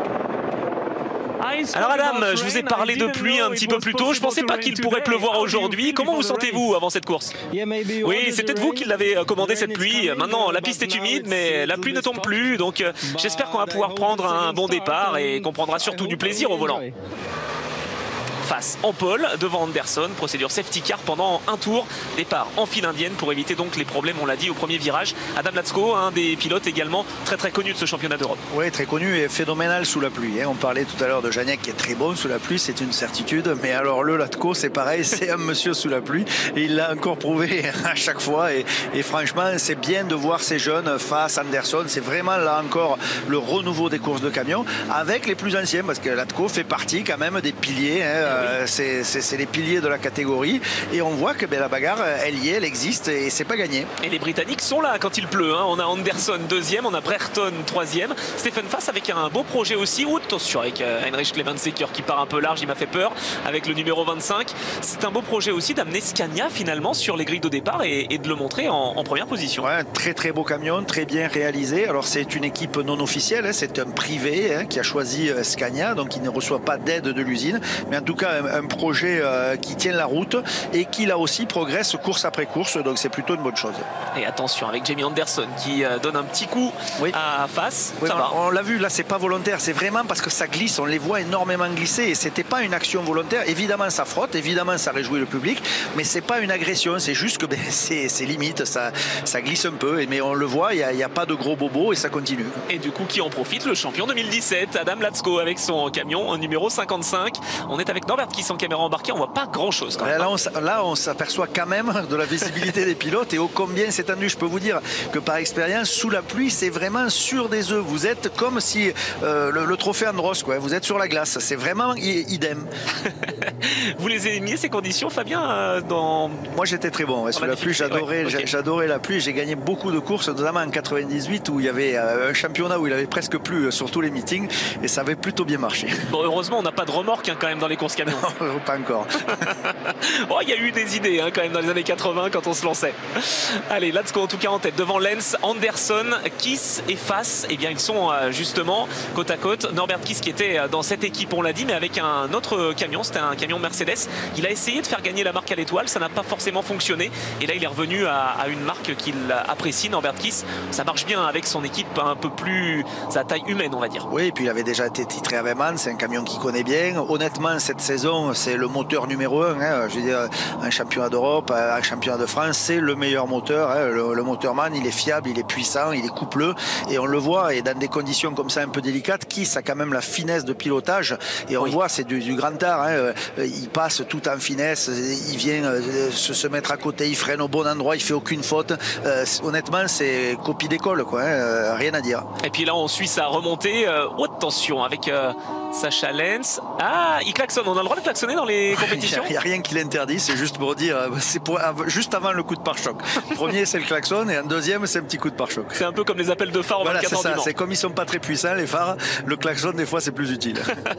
Alors Adam, je vous ai parlé de pluie un petit peu plus tôt. Je ne pensais pas qu'il pourrait pleuvoir aujourd'hui. Comment vous sentez-vous avant cette course? Oui, c'est peut-être vous qui l'avez commandé cette pluie. Maintenant, la piste est humide, mais la pluie ne tombe plus. Donc j'espère qu'on va pouvoir prendre un bon départ et qu'on prendra surtout du plaisir au volant. Face en pole devant Anderson, procédure safety car pendant un tour, départ en file indienne pour éviter donc les problèmes, on l'a dit, au premier virage. Adam Latsko, un des pilotes également très connu de ce championnat d'Europe. Oui, très connu et phénoménal sous la pluie, hein. On parlait tout à l'heure de Janiek qui est très bon sous la pluie, c'est une certitude, mais alors le Latsko c'est pareil, c'est un monsieur sous la pluie et il l'a encore prouvé à chaque fois et franchement c'est bien de voir ces jeunes face à Anderson. C'est vraiment là encore le renouveau des courses de camions avec les plus anciens, parce que Latsko fait partie quand même des piliers, hein. C'est les piliers de la catégorie et on voit que la bagarre elle y est, elle existe et c'est pas gagné. Et les Britanniques sont là quand il pleut, hein. On a Anderson deuxième, on a Brereton troisième, Stephen Fass avec un beau projet aussi, ou attention avec Heinrich Clemensecker qui part un peu large, il m'a fait peur avec le numéro 25. C'est un beau projet aussi d'amener Scania finalement sur les grilles de départ et de le montrer en première position. Ouais, très beau camion, très bien réalisé. Alors c'est une équipe non officielle, hein. C'est un privé, hein, qui a choisi Scania, donc il ne reçoit pas d'aide de l'usine, mais en tout cas un projet qui tient la route et qui là aussi progresse course après course, donc c'est plutôt une bonne chose. Et attention avec Jamie Anderson qui donne un petit coup à Fass. Oui, on l'a vu, là c'est pas volontaire, c'est vraiment parce que ça glisse, on les voit énormément glisser et c'était pas une action volontaire. Évidemment ça frotte, évidemment ça réjouit le public, mais c'est pas une agression, c'est juste que c'est limite, ça glisse un peu, mais on le voit, il n'y a pas de gros bobos et ça continue. Et du coup qui en profite? Le champion 2017, Adam Latsko avec son camion numéro 55. On est avec Norbert qui sans caméra embarquée, on voit pas grand chose quand même. Là on s'aperçoit quand même de la visibilité des pilotes et ô combien c'est tendu. Je peux vous dire que par expérience sous la pluie c'est vraiment sur des œufs, vous êtes comme si le trophée Andros, quoi. Vous êtes sur la glace, c'est vraiment idem. Vous les aimiez ces conditions, Fabien, Moi j'étais très bon, sous la pluie, j'adorais la pluie, j'ai gagné beaucoup de courses, notamment en 98 où il y avait un championnat où il avait presque plu sur tous les meetings et ça avait plutôt bien marché. Bon, heureusement on n'a pas de remorque, hein, quand même dans les courses camion. Pas encore. Oh, il y a eu des idées quand même dans les années 80 quand on se lançait. Allez, Latsko en tout cas en tête devant Lens, Anderson, Kiss et Fass. Eh bien ils sont justement côte à côte. Norbert Kiss qui était dans cette équipe, on l'a dit, mais avec un autre camion, c'était un camion Mercedes. Il a essayé de faire gagner la marque à l'étoile, ça n'a pas forcément fonctionné. Et là il est revenu à une marque qu'il apprécie, Norbert Kiss. Ça marche bien avec son équipe un peu plus à taille humaine, on va dire. Oui, et puis il avait déjà été titré avec MAN, c'est un camion qu'il connaît bien. Honnêtement, cette saison, c'est le moteur numéro 1. Je veux dire, un championnat d'Europe, un championnat de France, c'est le meilleur moteur. Le moteur MAN, il est fiable, il est puissant, il est coupleux. Et on le voit, et dans des conditions comme ça un peu délicates, Kiss a quand même la finesse de pilotage. Et on voit, c'est du grand art. Il passe tout en finesse, il vient se mettre à côté, il freine au bon endroit, il fait aucune faute. Honnêtement, c'est copie d'école, quoi. Rien à dire. Et puis là, on suit sa remontée. Haute tension avec Sacha Lens. Ah, il klaxonne. On a le droit de klaxonner dans les compétitions? Il n'y a rien qui l'interdit, c'est juste pour dire, c'est juste avant le coup de pare-choc. Premier, c'est le klaxon, et un deuxième, c'est un petit coup de pare-choc. C'est un peu comme les appels de phare au 24 heures du Mans. C'est comme ils sont pas très puissants, les phares, le klaxon, des fois, c'est plus utile.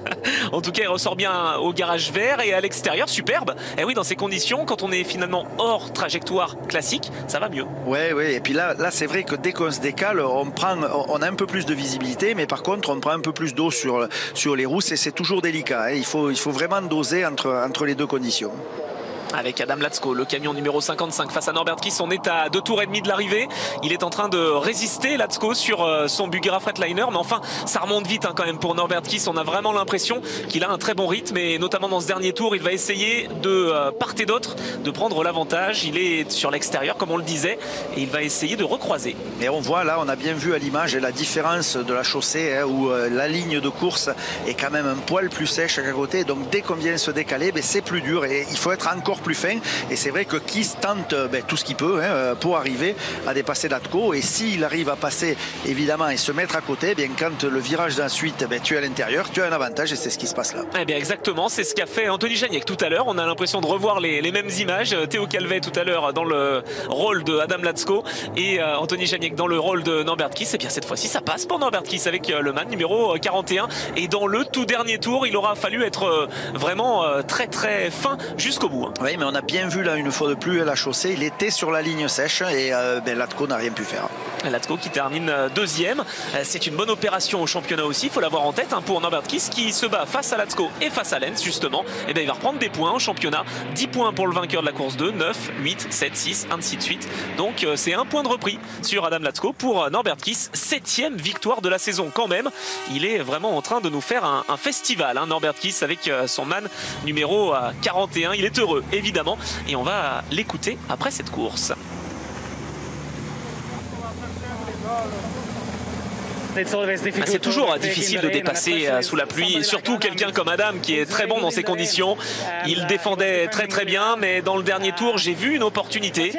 En tout cas, il ressort bien au garage vert et à l'extérieur, superbe. Et oui, dans ces conditions, quand on est finalement hors trajectoire classique, ça va mieux. Oui, et puis là c'est vrai que dès qu'on se décale, on a un peu plus de visibilité, mais par contre, on prend un peu plus d'eau sur les rousses, et c'est toujours délicat. Il faut vraiment doser entre les deux conditions. Avec Adam Latsko, le camion numéro 55 face à Norbert Kiss. On est à 2 tours et demi de l'arrivée. Il est en train de résister, Latsko, sur son Bugera Freightliner. Mais enfin, ça remonte vite quand même pour Norbert Kiss. On a vraiment l'impression qu'il a un très bon rythme. Et notamment dans ce dernier tour, il va essayer de part et d'autre de prendre l'avantage. Il est sur l'extérieur, comme on le disait. Et il va essayer de recroiser. Et on voit là, on a bien vu à l'image la différence de la chaussée, où la ligne de course est quand même un poil plus sèche à côté. Donc dès qu'on vient se décaler, c'est plus dur. Et il faut être encore plus fin, et c'est vrai que Kiss tente tout ce qu'il peut pour arriver à dépasser Latko, et s'il arrive à passer évidemment et se mettre à côté, bien quand le virage d'ensuite tu es à l'intérieur, tu as un avantage, et c'est ce qui se passe là. Eh bien exactement, c'est ce qu'a fait Anthony Janiek tout à l'heure. On a l'impression de revoir les mêmes images. Théo Calvet tout à l'heure dans le rôle de Adam Latsko et Anthony Janiek dans le rôle de Norbert Kiss. Et bien cette fois-ci ça passe pour Norbert Kiss avec le MAN numéro 41, et dans le tout dernier tour il aura fallu être vraiment très très fin jusqu'au bout. Oui, mais on a bien vu là une fois de plus la chaussée, il était sur la ligne sèche, et Latko n'a rien pu faire. Latko qui termine deuxième. C'est une bonne opération au championnat aussi, il faut l'avoir en tête pour Norbert Kiss qui se bat face à Latko et face à Lens justement. Et bien il va reprendre des points au championnat, 10 points pour le vainqueur de la course 2, 9, 8, 7, 6, ainsi de suite. Donc c'est un point de repris sur Adam Latko pour Norbert Kiss, 7e victoire de la saison quand même. Il est vraiment en train de nous faire un festival, Norbert Kiss, avec son MAN numéro 41. Il est heureux évidemment, et on va l'écouter après cette course. C'est toujours difficile de dépasser sous la pluie, et surtout quelqu'un comme Adam qui est très bon dans ces conditions. Il défendait très très bien, mais dans le dernier tour j'ai vu une opportunité.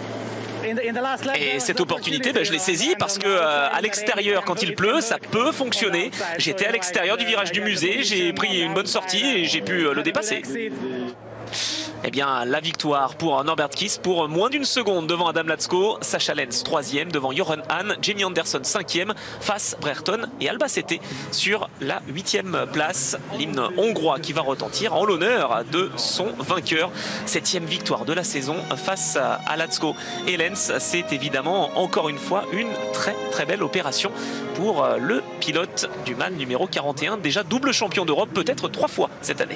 Et cette opportunité, je l'ai saisie parce que à l'extérieur, quand il pleut, ça peut fonctionner. J'étais à l'extérieur du virage du musée, j'ai pris une bonne sortie et j'ai pu le dépasser. Eh bien, la victoire pour Norbert Kiss pour moins d'une seconde devant Adam Latsko, Sacha Lens 3e devant Joran Hahn, Jamie Anderson 5e, Fass, Brereton et Albacete sur la 8e place. L'hymne hongrois qui va retentir en l'honneur de son vainqueur. 7e victoire de la saison face à Latsko et Lens. C'est évidemment encore une fois une très très belle opération pour le pilote du MAN numéro 41, déjà double champion d'Europe, peut-être 3 fois cette année.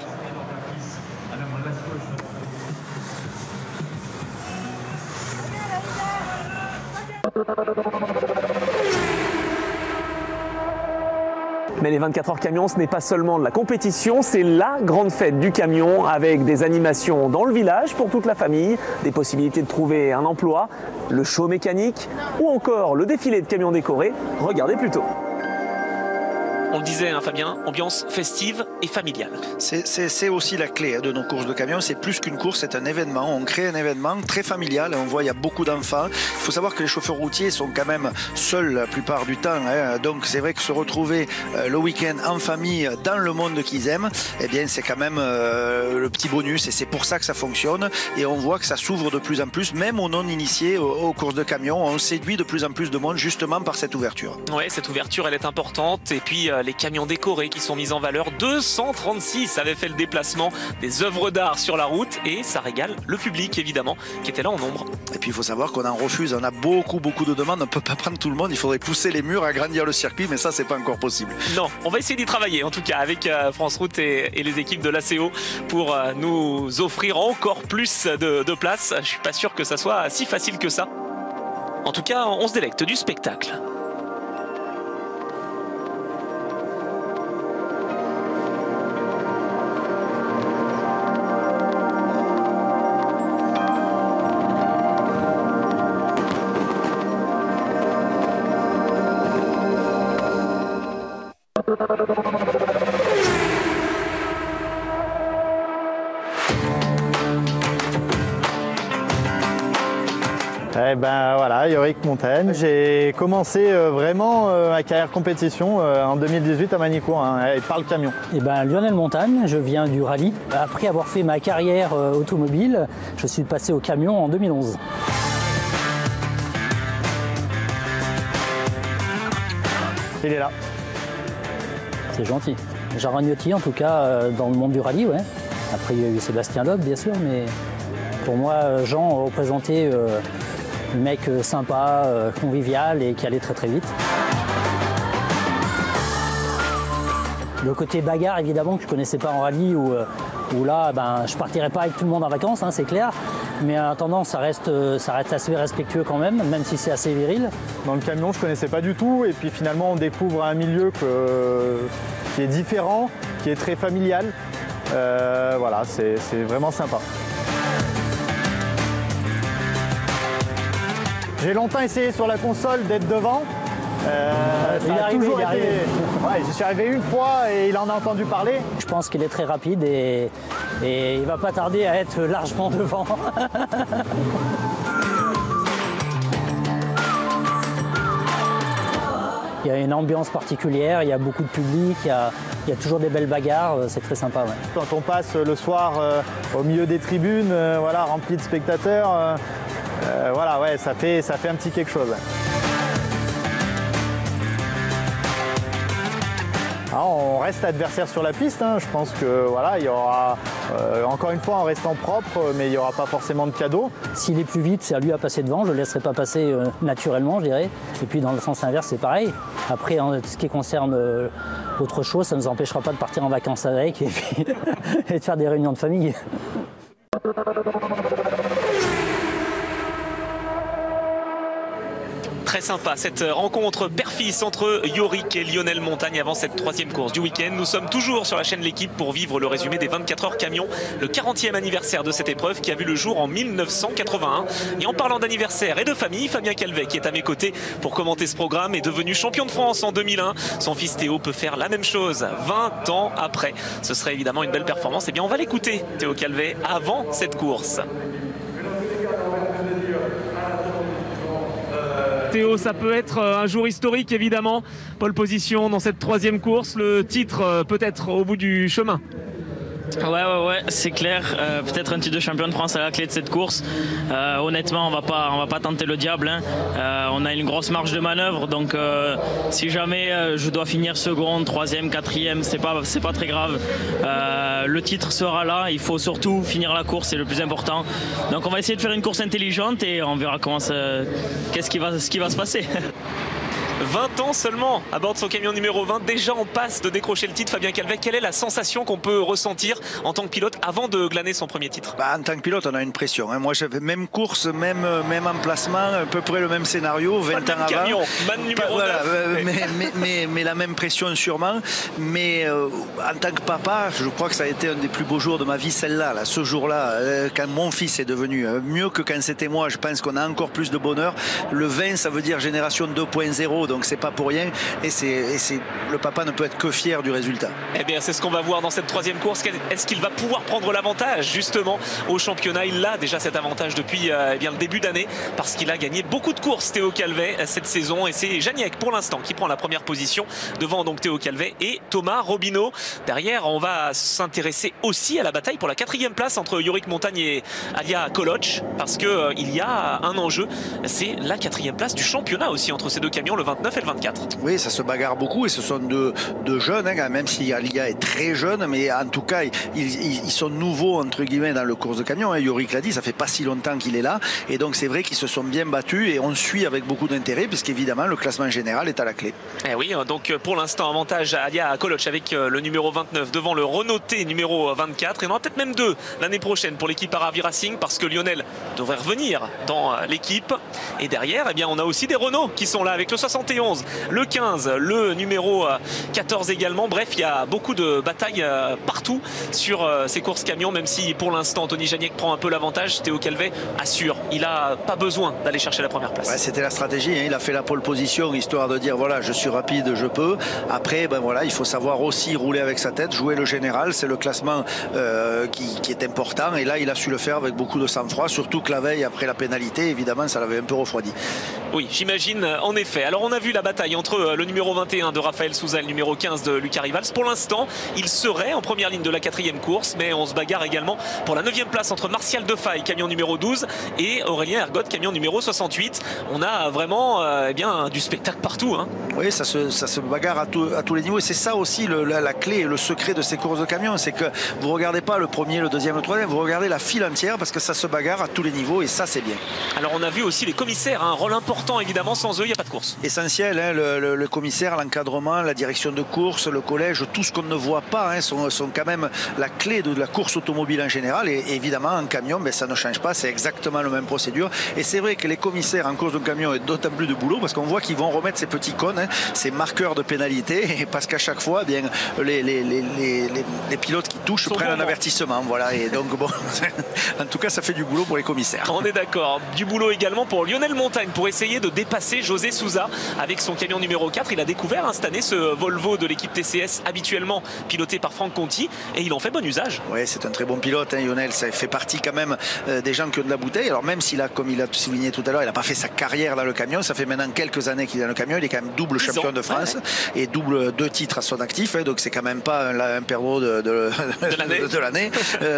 Mais les 24 heures camions, ce n'est pas seulement de la compétition, c'est la grande fête du camion avec des animations dans le village pour toute la famille, des possibilités de trouver un emploi, le show mécanique ou encore le défilé de camions décorés. Regardez plutôt. On le disait, Fabien, ambiance festive et familiale. C'est aussi la clé de nos courses de camions. C'est plus qu'une course, c'est un événement. On crée un événement très familial. On voit il y a beaucoup d'enfants. Il faut savoir que les chauffeurs routiers sont quand même seuls la plupart du temps. Donc c'est vrai que se retrouver le week-end en famille dans le monde qu'ils aiment, eh bien c'est quand même le petit bonus. Et c'est pour ça que ça fonctionne. Et on voit que ça s'ouvre de plus en plus, même aux non-initiés aux courses de camions. On séduit de plus en plus de monde justement par cette ouverture. Oui, cette ouverture, elle est importante. Et puis les camions décorés qui sont mis en valeur. 236 avaient fait le déplacement, des œuvres d'art sur la route et ça régale le public évidemment qui était là en nombre. Et puis il faut savoir qu'on en refuse, on a beaucoup de demandes, on ne peut pas prendre tout le monde, il faudrait pousser les murs, agrandir le circuit, mais ça c'est pas encore possible. Non, on va essayer d'y travailler en tout cas avec France Route et les équipes de l'ACO pour nous offrir encore plus de place. Je suis pas sûr que ça soit si facile que ça. En tout cas, on se délecte du spectacle. Eh ben voilà, Yorick Montagne. J'ai commencé vraiment ma carrière compétition en 2018 à Manicourt, par le camion. Eh ben, Lionel Montagne, je viens du rallye. Après avoir fait ma carrière automobile, je suis passé au camion en 2011. Il est là. C'est gentil. Jean Ragnotti, en tout cas, dans le monde du rallye, ouais. Après, il y a eu Sébastien Loeb, bien sûr, mais pour moi, Jean représentait un mec sympa, convivial et qui allait très vite. Le côté bagarre, évidemment, que je ne connaissais pas en rallye, où là, je ne partirais pas avec tout le monde en vacances, hein, c'est clair. Mais en attendant, ça reste assez respectueux quand même si c'est assez viril. Dans le camion, je ne connaissais pas du tout. Et puis finalement, on découvre un milieu qui est différent, qui est très familial. Voilà, c'est vraiment sympa. J'ai longtemps essayé sur la console d'être devant. J'y suis arrivé une fois et il en a entendu parler. Je pense qu'il est très rapide et il va pas tarder à être largement devant. Il y a une ambiance particulière, il y a beaucoup de public, il y a toujours des belles bagarres, c'est très sympa. Ouais. Quand on passe le soir au milieu des tribunes, voilà, rempli de spectateurs, voilà, ouais, ça fait un petit quelque chose. Ouais. Alors, on reste adversaire sur la piste, hein. Je pense que voilà, il y aura encore une fois en restant propre, mais il n'y aura pas forcément de cadeau. S'il est plus vite, c'est à lui à passer devant, je ne le laisserai pas passer naturellement, je dirais. Et puis dans le sens inverse, c'est pareil. Après, en ce qui concerne autre chose, ça ne nous empêchera pas de partir en vacances avec et, puis, et de faire des réunions de famille. Très sympa cette rencontre père-fils entre Yorick et Lionel Montagne avant cette troisième course du week-end. Nous sommes toujours sur la chaîne L'Équipe pour vivre le résumé des 24 heures camion, le 40e anniversaire de cette épreuve qui a vu le jour en 1981. Et en parlant d'anniversaire et de famille, Fabien Calvet qui est à mes côtés pour commenter ce programme est devenu champion de France en 2001. Son fils Théo peut faire la même chose 20 ans après. Ce serait évidemment une belle performance. Eh bien on va l'écouter, Théo Calvet, avant cette course. Théo, ça peut être un jour historique évidemment. Pole position dans cette troisième course, le titre peut-être au bout du chemin. Ouais, c'est clair. Peut-être un titre de champion de France à la clé de cette course. Honnêtement, on va pas tenter le diable. Hein. On a une grosse marge de manœuvre, donc si jamais je dois finir second, troisième, quatrième, c'est pas très grave. Le titre sera là. Il faut surtout finir la course, c'est le plus important. Donc on va essayer de faire une course intelligente et on verra ce qui va se passer. 20 ans seulement à bord de son camion numéro 20, déjà en passe de décrocher le titre. Fabien Calvet, quelle est la sensation qu'on peut ressentir en tant que pilote avant de glaner son premier titre? En tant que pilote, on a une pression. Hein. Moi, j'avais même course, même emplacement, à peu près le même scénario, 20 ans avant. Camion, man numéro 9. Mais la même pression sûrement. Mais en tant que papa, je crois que ça a été un des plus beaux jours de ma vie, celle-là, ce jour-là, quand mon fils est devenu mieux que quand c'était moi. Je pense qu'on a encore plus de bonheur. Le 20, ça veut dire génération 2.0. Donc c'est pas pour rien et le papa ne peut être que fier du résultat. Eh bien c'est ce qu'on va voir dans cette troisième course. Est-ce qu'il va pouvoir prendre l'avantage justement au championnat? Il a déjà cet avantage depuis le début d'année parce qu'il a gagné beaucoup de courses, Théo Calvet, cette saison, et c'est Janiek pour l'instant qui prend la première position devant donc Théo Calvet et Thomas Robineau. Derrière, on va s'intéresser aussi à la bataille pour la 4e place entre Yorick Montagne et Alia Koloch parce que il y a un enjeu, c'est la 4e place du championnat aussi entre ces deux camions. Le 29 et le 24. Oui, ça se bagarre beaucoup et ce sont deux jeunes, hein, même si Alia est très jeune, mais en tout cas, ils sont nouveaux, entre guillemets, dans le course de camion. Hein. Yorick l'a dit, ça fait pas si longtemps qu'il est là. Et donc, c'est vrai qu'ils se sont bien battus et on suit avec beaucoup d'intérêt, puisqu'évidemment, le classement général est à la clé. Eh oui, donc pour l'instant, avantage à Alia à Koloch avec le numéro 29 devant le Renault T numéro 24. Et on aura peut-être même 2 l'année prochaine pour l'équipe Aravi Racing, parce que Lionel devrait revenir dans l'équipe. Et derrière, eh bien, on a aussi des Renault qui sont là avec le 71, le 15, le numéro 14 également. Bref, il y a beaucoup de batailles partout sur ces courses camions, même si pour l'instant Anthony Janiek prend un peu l'avantage. Théo Calvet assure, il n'a pas besoin d'aller chercher la première place. Ouais, c'était la stratégie, hein. Il a fait la pole position histoire de dire voilà, je suis rapide, je peux. Après, ben voilà, il faut savoir aussi rouler avec sa tête, jouer le général, c'est le classement qui est important, et là il a su le faire avec beaucoup de sang-froid, surtout que la veille après la pénalité, évidemment ça l'avait un peu refroidi. Oui, j'imagine, en effet. Alors on a vu la bataille entre le numéro 21 de Raphaël Souza et le numéro 15 de Lucas Rivals. Pour l'instant, il serait en première ligne de la 4e course, mais on se bagarre également pour la 9e place entre Martial Defaille, camion numéro 12, et Aurélien Ergot, camion numéro 68. On a vraiment eh bien, du spectacle partout. Hein. Oui, ça se bagarre à tous les niveaux, et c'est ça aussi la clé et le secret de ces courses de camions, c'est que vous ne regardez pas le premier, le deuxième, le troisième, vous regardez la file entière, parce que ça se bagarre à tous les niveaux, et ça c'est bien. Alors on a vu aussi les commissaires, un rôle important évidemment, sans eux il n'y a pas de course. Essentiel, hein, le commissaire, l'encadrement, la direction de course, le collège, tout ce qu'on ne voit pas, hein, sont quand même la clé de la course automobile en général, et évidemment en camion, ben, ça ne change pas, c'est exactement la même procédure, et c'est vrai que les commissaires en course de camion ont d'autant plus de boulot, parce qu'on voit qu'ils vont remettre ces petits cônes, hein, ces marqueurs de pénalité, et parce qu'à chaque fois, bien, les pilotes qui touchent prennent un avertissement, voilà, et donc bon, en tout cas ça fait du boulot pour les commissaires. On est d'accord, du boulot également pour Lionel Montagne pour essayer de dépasser José Souza avec son camion numéro 4. Il a découvert cette année ce Volvo de l'équipe TCS habituellement piloté par Franck Conti, et il en fait bon usage. Oui, c'est un très bon pilote, hein, Lionel, ça fait partie quand même des gens qui ont de la bouteille. Alors même s'il a, comme il a souligné tout à l'heure, il n'a pas fait sa carrière dans le camion, ça fait maintenant quelques années qu'il est dans le camion, il est quand même double champion de France, et double 2 titres à son actif, hein, donc c'est quand même pas un perdreau de l'année.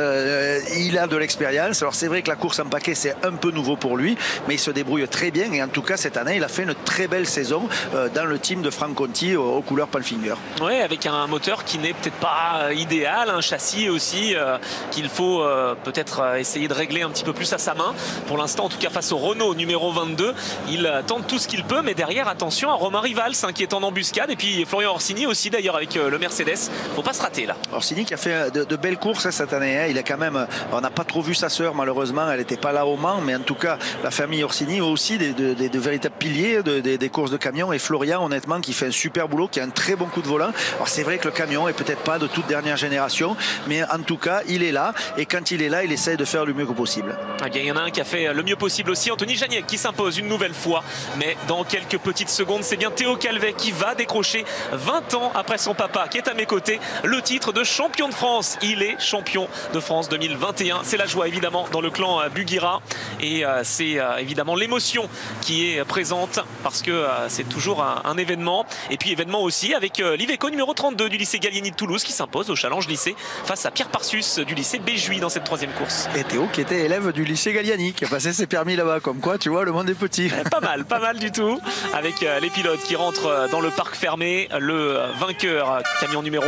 Il a de l'expérience, alors c'est vrai que la course en paquet c'est un peu nouveau pour lui, mais il se débrouille très bien, et en tout cas cette année il a fait une très belle saison dans le team de Franck Conti aux couleurs Palfinger. Oui, avec un moteur qui n'est peut-être pas idéal, un châssis aussi qu'il faut peut-être essayer de régler un petit peu plus à sa main. Pour l'instant, en tout cas face au Renault numéro 22, il tente tout ce qu'il peut, mais derrière, attention à Romain Rivals qui est en embuscade, et puis Florian Orsini aussi d'ailleurs avec le Mercedes. Faut pas se rater là. Orsini qui a fait de belles courses cette année, hein. Il a quand même, on n'a pas trop vu sa sœur malheureusement, elle n'était pas là au Mans, mais en tout cas la famille Orsini a aussi de véritables piliers des courses de camion, et Florian honnêtement qui fait un super boulot, qui a un très bon coup de volant. Alors c'est vrai que le camion est peut-être pas de toute dernière génération, mais en tout cas il est là, et quand il est là il essaye de faire le mieux que possible. Eh bien, il y en a un qui a fait le mieux possible aussi, Anthony Janiek qui s'impose une nouvelle fois, mais dans quelques petites secondes c'est bien Théo Calvet qui va décrocher 20 ans après son papa qui est à mes côtés le titre de champion de France. Il est champion de France 2021, c'est la joie évidemment dans le clan Buguira, et c'est évidemment l'émotion qui est présente, parce que c'est toujours un événement, et puis événement aussi avec l'Iveco numéro 32 du lycée Gallieni de Toulouse qui s'impose au challenge lycée face à Pierre Parsus du lycée Béjuy dans cette 3e course. Et Théo qui était élève du lycée Gallieni, qui a passé ses permis là-bas, comme quoi tu vois le monde est petit. Pas mal du tout, avec les pilotes qui rentrent dans le parc fermé, le vainqueur camion numéro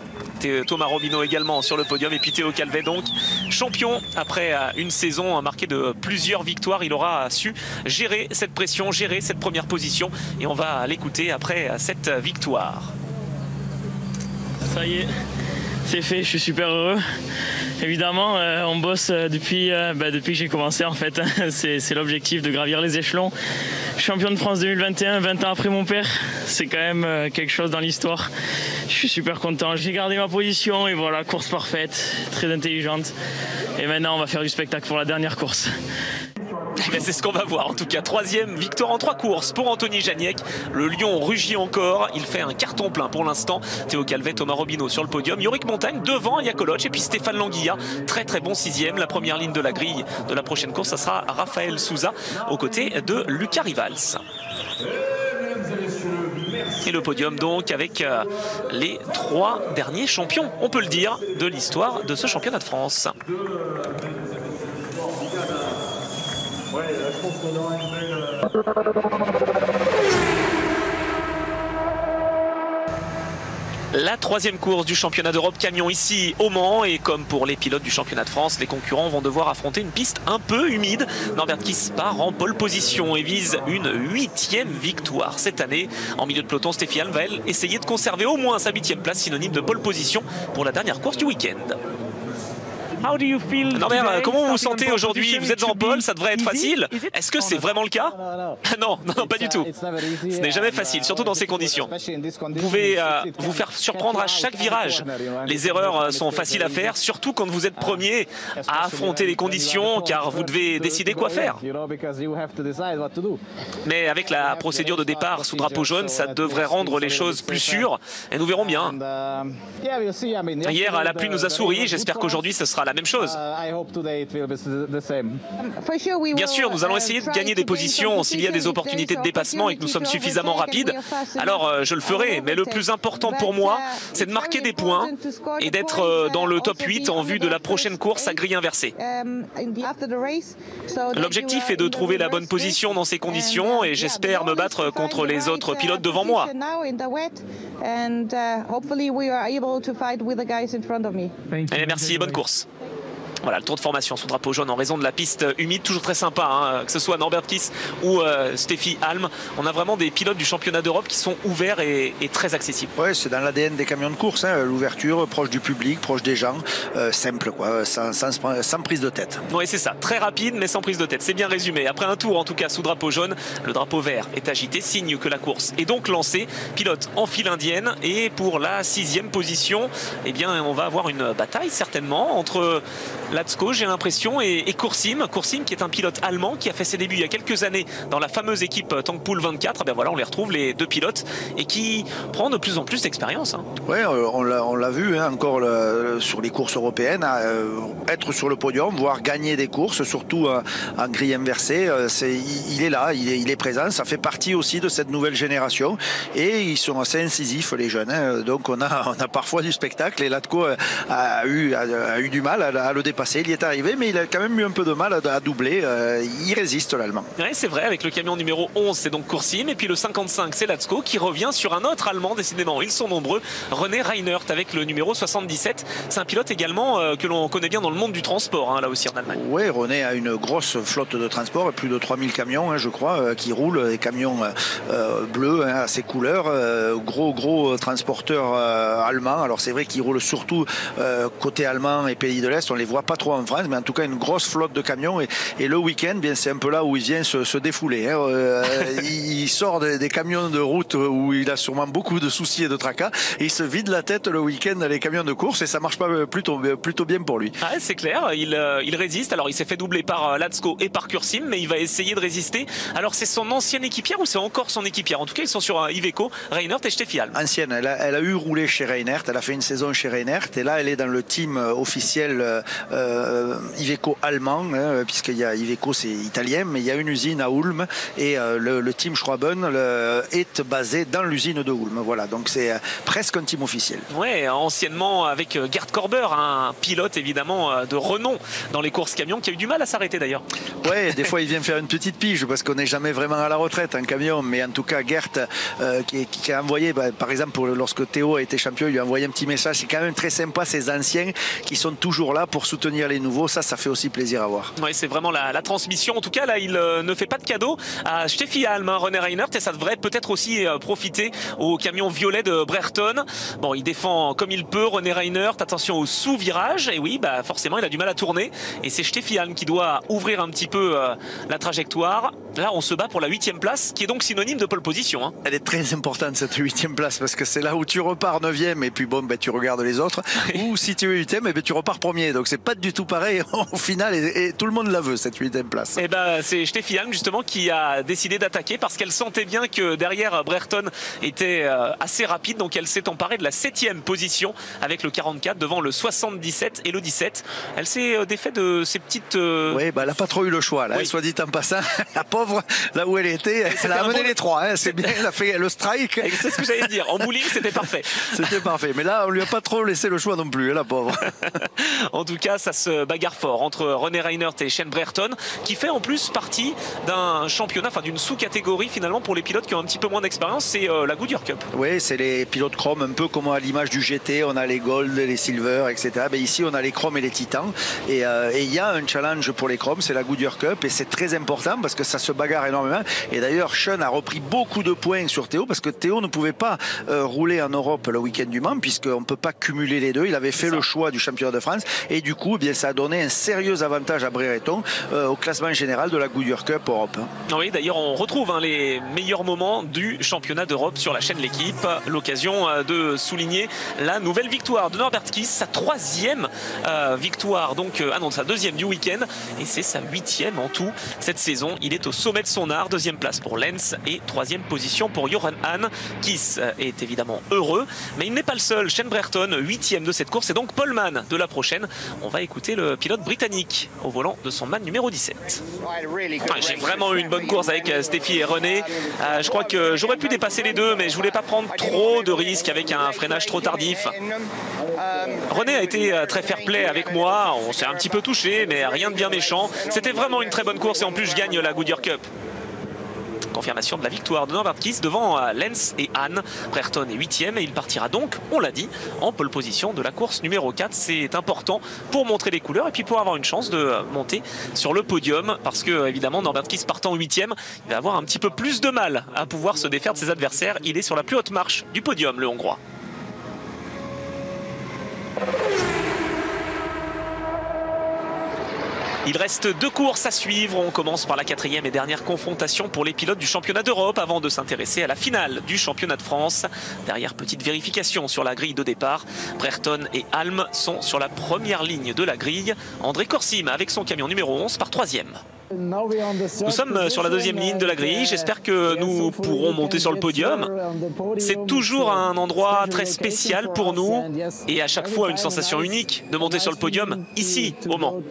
1, Thomas Robineau également sur le podium, et puis Théo Calvet donc champion après une saison marquée de plusieurs victoires. Il aura su gérer cette pression, gérer cette première position, et on va l'écouter après cette victoire. Ça y est, c'est fait, je suis super heureux. Évidemment, on bosse depuis que j'ai commencé en fait. C'est l'objectif de gravir les échelons. Champion de France 2021, 20 ans après mon père, c'est quand même quelque chose dans l'histoire. Je suis super content, j'ai gardé ma position, et voilà, course parfaite, très intelligente. Et maintenant on va faire du spectacle pour la dernière course. C'est ce qu'on va voir en tout cas. 3e victoire en 3 courses pour Anthony Janiek. Le Lion rugit encore. Il fait un carton plein pour l'instant. Théo Calvet, Thomas Robineau sur le podium. Yorick Montagne devant Yakoloch, et puis Stéphane Languilla. Très bon 6e. La première ligne de la grille de la prochaine course, ça sera Raphaël Souza aux côtés de Lucas Rivals. Et le podium donc avec les 3 derniers champions, on peut le dire, de l'histoire de ce championnat de France. La troisième course du championnat d'Europe camion ici au Mans, et comme pour les pilotes du championnat de France, les concurrents vont devoir affronter une piste un peu humide. Norbert Kiss part en pole position et vise une 8e victoire cette année. En milieu de peloton, Steffi Halm va elle essayer de conserver au moins sa 8e place, synonyme de pole position pour la dernière course du week-end. Norbert, comment vous vous sentez aujourd'hui? Vous êtes en pole, ça devrait être facile. Est-ce que c'est vraiment le cas? Non, pas du tout. Ce n'est jamais facile, surtout dans ces conditions. Vous pouvez vous faire surprendre à chaque virage. Les erreurs sont faciles à faire, surtout quand vous êtes premier à affronter les conditions, car vous devez décider quoi faire. Mais avec la procédure de départ sous drapeau jaune, ça devrait rendre les choses plus sûres, et nous verrons bien. Hier, la pluie nous a souri, j'espère qu'aujourd'hui, ce sera la même chose. Bien sûr, nous allons essayer de gagner des positions s'il y a des opportunités de dépassement et que nous sommes suffisamment rapides. Alors je le ferai, mais le plus important pour moi, c'est de marquer des points et d'être dans le top 8 en vue de la prochaine course à grille inversée. L'objectif est de trouver la bonne position dans ces conditions et j'espère me battre contre les autres pilotes devant moi. Allez, merci et bonne course. Voilà, le tour de formation sous drapeau jaune en raison de la piste humide, toujours très sympa, hein, que ce soit Norbert Kiss ou Steffi Halm. On a vraiment des pilotes du championnat d'Europe qui sont ouverts et très accessibles. Ouais, c'est dans l'ADN des camions de course, hein, l'ouverture, proche du public, proche des gens, simple, quoi, sans prise de tête. Oui, c'est ça, très rapide mais sans prise de tête, c'est bien résumé. Après un tour en tout cas sous drapeau jaune, le drapeau vert est agité, signe que la course est donc lancée. Pilote en file indienne et pour la 6e position, eh bien, on va avoir une bataille certainement entre Latsko, j'ai l'impression, et Kursim qui est un pilote allemand qui a fait ses débuts il y a quelques années dans la fameuse équipe Tankpool 24. Ben voilà, on les retrouve les deux pilotes et qui prend de plus en plus d'expérience. Hein. Oui, on l'a vu hein, encore sur les courses européennes, être sur le podium, voire gagner des courses, surtout en grille inversée. Il est là, il est présent. Ça fait partie aussi de cette nouvelle génération et ils sont assez incisifs les jeunes. Hein. Donc on a parfois du spectacle et Latko a eu du mal à le dépasser. Il y est arrivé, mais il a quand même eu un peu de mal à doubler. Il résiste, l'Allemand. Oui, c'est vrai. Avec le camion numéro 11, c'est donc Kursim. Et puis le 55, c'est Latsko qui revient sur un autre Allemand. Décidément, ils sont nombreux. René Reinert avec le numéro 77. C'est un pilote également que l'on connaît bien dans le monde du transport, hein, là aussi en Allemagne. Oui, René a une grosse flotte de transport. Plus de 3000 camions, hein, je crois, qui roulent. Des camions bleus, hein, à ses couleurs. Gros transporteur allemand. Alors c'est vrai qu'ils roulent surtout côté allemand et pays de l'Est. On les voit pas trop en France, mais en tout cas une grosse flotte de camions et le week-end, bien c'est un peu là où il vient se défouler. Hein. Il sort des camions de route où il a sûrement beaucoup de soucis et de tracas et il se vide la tête le week-end dans les camions de course et ça marche pas plutôt bien pour lui. Ah, c'est clair, il résiste. Alors il s'est fait doubler par Latsko et par Kursim, mais il va essayer de résister. Alors c'est son ancienne équipière ou c'est encore son équipière? En tout cas ils sont sur Iveco, Reinert et Steffi Halm. Ancienne, elle a eu roulé chez Reinert, elle a fait une saison chez Reinert et là elle est dans le team officiel Iveco allemand, hein, puisqu'il y a Iveco c'est italien, mais il y a une usine à Ulm et le team Schwaben est basé dans l'usine de Ulm. Voilà, donc c'est presque un team officiel. Ouais, anciennement avec Gerd Korber, un pilote évidemment de renom dans les courses camions qui a eu du mal à s'arrêter d'ailleurs. Ouais, des fois il vient faire une petite pige parce qu'on n'est jamais vraiment à la retraite en camion, mais en tout cas Gerd qui a envoyé, par exemple lorsque Théo a été champion, il lui a envoyé un petit message. C'est quand même très sympa ces anciens qui sont toujours là pour soutenir les nouveaux. Ça fait aussi plaisir à voir. Oui, c'est vraiment la transmission. En tout cas, là, il ne fait pas de cadeau à Steffi Halm, René Reinert, et ça devrait peut-être aussi profiter au camion violet de Brereton. Bon, il défend comme il peut, René Reinert. Attention au sous-virage. Et oui, bah, forcément, il a du mal à tourner. Et c'est Steffi Halm qui doit ouvrir un petit peu la trajectoire. Là, on se bat pour la 8e place, qui est donc synonyme de pole position. Hein. Elle est très importante, cette 8e place, parce que c'est là où tu repars 9e, et puis bon, ben, tu regardes les autres. Ou si tu es 8e, ben, tu repars premier. Donc, c'est pas du tout pareil au final, et tout le monde la veut, cette 8e place. Et ben, c'est Steffi Halm, justement, qui a décidé d'attaquer, parce qu'elle sentait bien que derrière, Brereton était assez rapide. Donc, elle s'est emparée de la 7e position, avec le 44, devant le 77 et le 17. Elle s'est défait de ces petites... Oui, ben, elle n'a pas trop eu le choix, là, oui. Soit dit en passant. La pauvre, là où elle était, elle a amené les trois. Hein, c'est bien, elle a fait le strike. C'est ce que j'allais dire. En bowling, c'était parfait. C'était parfait. Mais là, on lui a pas trop laissé le choix non plus, hein, la pauvre. En tout cas, ça ça se bagarre fort entre René Reinert et Shane Brereton, qui fait en plus partie d'un championnat, enfin d'une sous-catégorie finalement pour les pilotes qui ont un petit peu moins d'expérience, c'est la Goodyear Cup. Oui, c'est les pilotes chrome, un peu comme à l'image du GT, on a les gold, les silver, etc. Mais ici, on a les chromes et les titans. Et il y a un challenge pour les chromes, c'est la Goodyear Cup, et c'est très important parce que ça se bagarre énormément. Et d'ailleurs, Sean a repris beaucoup de points sur Théo, parce que Théo ne pouvait pas rouler en Europe le week-end du Mans, puisqu'on ne peut pas cumuler les deux. Il avait fait le choix du championnat de France, et du coup, eh bien, ça a donné un sérieux avantage à Brereton au classement général de la Goodyear Cup Europe. Oui, d'ailleurs, on retrouve les meilleurs moments du championnat d'Europe sur la chaîne L'Équipe. L'occasion de souligner la nouvelle victoire de Norbert Kiss, sa 3e victoire, donc sa 2e du week-end, et c'est sa 8e en tout cette saison. Il est au sommet de son art, 2e place pour Lens et 3e position pour Johan Hahn. Kiss est évidemment heureux, mais il n'est pas le seul. Shane Brereton, 8e de cette course, et donc Paul Mann de la prochaine. On va écouter le pilote britannique au volant de son Mann numéro 17. J'ai vraiment eu une bonne course avec Steffi et René. Je crois que j'aurais pu dépasser les deux, mais je voulais pas prendre trop de risques avec un freinage trop tardif. René a été très fair-play avec moi, on s'est un petit peu touché, mais rien de bien méchant. C'était vraiment une très bonne course, et en plus je gagne la Goodyear Cup. Confirmation de la victoire de Norbert Kiss devant Lens et Hahn. Brereton est 8e, et il partira donc, on l'a dit, en pole position de la course numéro 4. C'est important pour montrer les couleurs et puis pour avoir une chance de monter sur le podium, parce que évidemment Norbert Kiss partant 8e, il va avoir un petit peu plus de mal à pouvoir se défaire de ses adversaires. Il est sur la plus haute marche du podium, le Hongrois. Il reste 2 courses à suivre. On commence par la 4e et dernière confrontation pour les pilotes du championnat d'Europe avant de s'intéresser à la finale du championnat de France. Derrière, petite vérification sur la grille de départ. Brereton et Alm sont sur la première ligne de la grille. André Corsim avec son camion numéro 11 par 3e. Nous sommes sur la 2e ligne de la grille. J'espère que nous pourrons monter sur le podium. C'est toujours un endroit très spécial pour nous, et à chaque fois une sensation unique de monter sur le podium ici au Mans.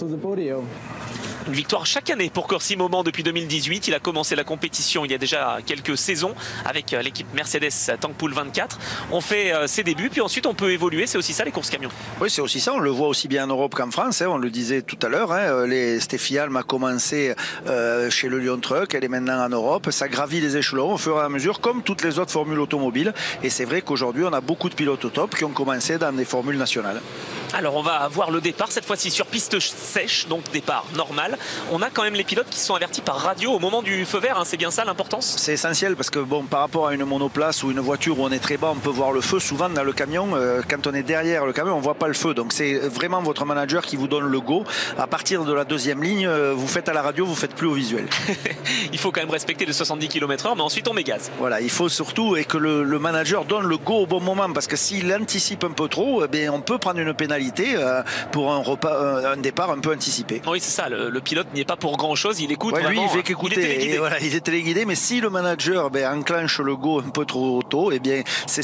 Une victoire chaque année pour Corsim au Mans depuis 2018. Il a commencé la compétition il y a déjà quelques saisons avec l'équipe Mercedes Tankpool 24. On fait ses débuts, puis ensuite on peut évoluer. C'est aussi ça les courses camions. Oui, c'est aussi ça. On le voit aussi bien en Europe qu'en France. On le disait tout à l'heure. Steffi Alm a commencé chez le Lyon Truck. Elle est maintenant en Europe. Ça gravit les échelons au fur et à mesure, comme toutes les autres formules automobiles. Et c'est vrai qu'aujourd'hui, on a beaucoup de pilotes au top qui ont commencé dans des formules nationales. Alors on va voir le départ, cette fois-ci sur piste sèche, donc départ normal. On a quand même les pilotes qui sont avertis par radio au moment du feu vert, c'est bien ça l'importance? C'est essentiel, parce que bon, par rapport à une monoplace ou une voiture où on est très bas, on peut voir le feu. Souvent dans le camion, quand on est derrière le camion, on ne voit pas le feu. Donc c'est vraiment votre manager qui vous donne le go. À partir de la 2e ligne, vous faites à la radio, vous ne faites plus au visuel. Il faut quand même respecter les 70 km/h, mais ensuite on met gaz. Voilà, il faut surtout que le manager donne le go au bon moment, parce que s'il anticipe un peu trop, on peut prendre une pénalité pour un départ un peu anticipé. Oui, c'est ça, le pilote n'y est pas pour grand chose, il écoute vraiment, lui il fait qu'écouter, il est téléguidé. Voilà, il est téléguidé, mais si le manager enclenche le go un peu trop tôt, c'est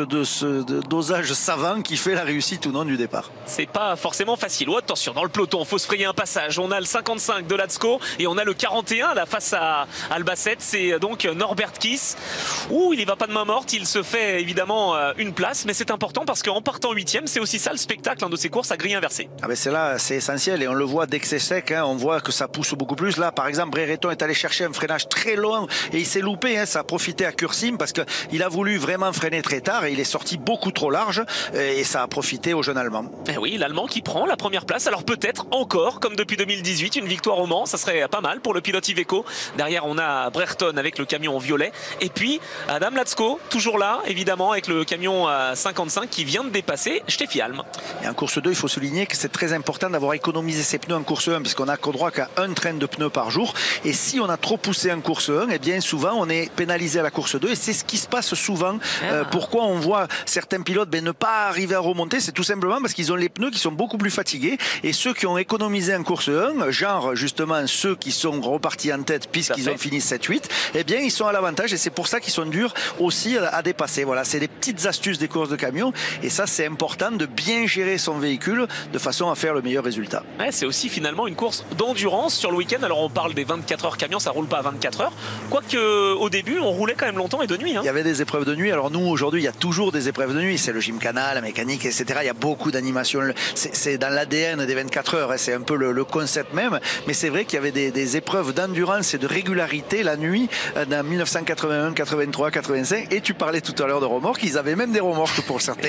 ce dosage savant qui fait la réussite ou non du départ. C'est pas forcément facile. Oh, attention, dans le peloton, il faut se frayer un passage. On a le 55 de Latsko et on a le 41 là face à Albacete. C'est donc Norbert Kiss. Ouh, il y va pas de main morte, il se fait évidemment une place, mais c'est important parce qu'en partant 8e, c'est aussi ça le spectacle de ces courses à grille inversée. C'est essentiel, et on le voit dès que c'est sec, on voit que ça pousse beaucoup plus. Là par exemple, Brereton est allé chercher un freinage très loin et il s'est loupé, ça a profité à Corsim parce qu'il a voulu vraiment freiner très tard et il est sorti beaucoup trop large, et ça a profité au jeune Allemand. Et oui, l'Allemand qui prend la première place, alors peut-être encore comme depuis 2018 une victoire au Mans, ça serait pas mal pour le pilote Iveco. Derrière on a Brereton avec le camion violet, et puis Adam Latsko toujours là évidemment avec le camion 55 qui vient de dépasser Steffi Alm. Et en course 2, il faut souligner que c'est très important d'avoir économisé ses pneus en course 1, puisqu'on n'a qu'au droit qu'à un train de pneus par jour. Et si on a trop poussé en course 1, bien souvent on est pénalisé à la course 2, et c'est ce qui se passe souvent. Pourquoi on voit certains pilotes ne pas arriver à remonter? C'est tout simplement parce qu'ils ont les pneus qui sont beaucoup plus fatigués, et ceux qui ont économisé en course 1, genre justement ceux qui sont repartis en tête puisqu'ils ont fini 7-8, ils sont à l'avantage, et c'est pour ça qu'ils sont durs aussi à dépasser. Voilà, c'est des petites astuces des courses de camion, et ça c'est important de bien gérer son véhicule de façon à faire le meilleur résultat. Ouais, c'est aussi finalement une course d'endurance sur le week-end. Alors on parle des 24 heures camion, ça roule pas à 24 heures. Quoique au début, on roulait quand même longtemps et de nuit. Hein. Il y avait des épreuves de nuit. Alors nous, aujourd'hui, il y a toujours des épreuves de nuit. C'est le gymkhana, la mécanique, etc. Il y a beaucoup d'animations. C'est dans l'ADN des 24 heures. Hein. C'est un peu le concept même. Mais c'est vrai qu'il y avait des épreuves d'endurance et de régularité la nuit dans 1981, 83, 85. Et tu parlais tout à l'heure de remorques. Ils avaient même des remorques pour certains.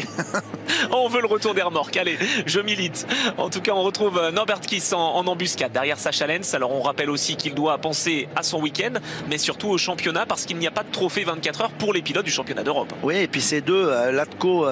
On veut le retour des remorques. Allez, je milite. En tout cas, on retrouve Norbert Kiss en embuscade derrière Sacha Lenz. Alors on rappelle aussi qu'il doit penser à son week-end, mais surtout au championnat, parce qu'il n'y a pas de trophée 24 heures pour les pilotes du championnat d'Europe. Oui, et puis ces deux, Latko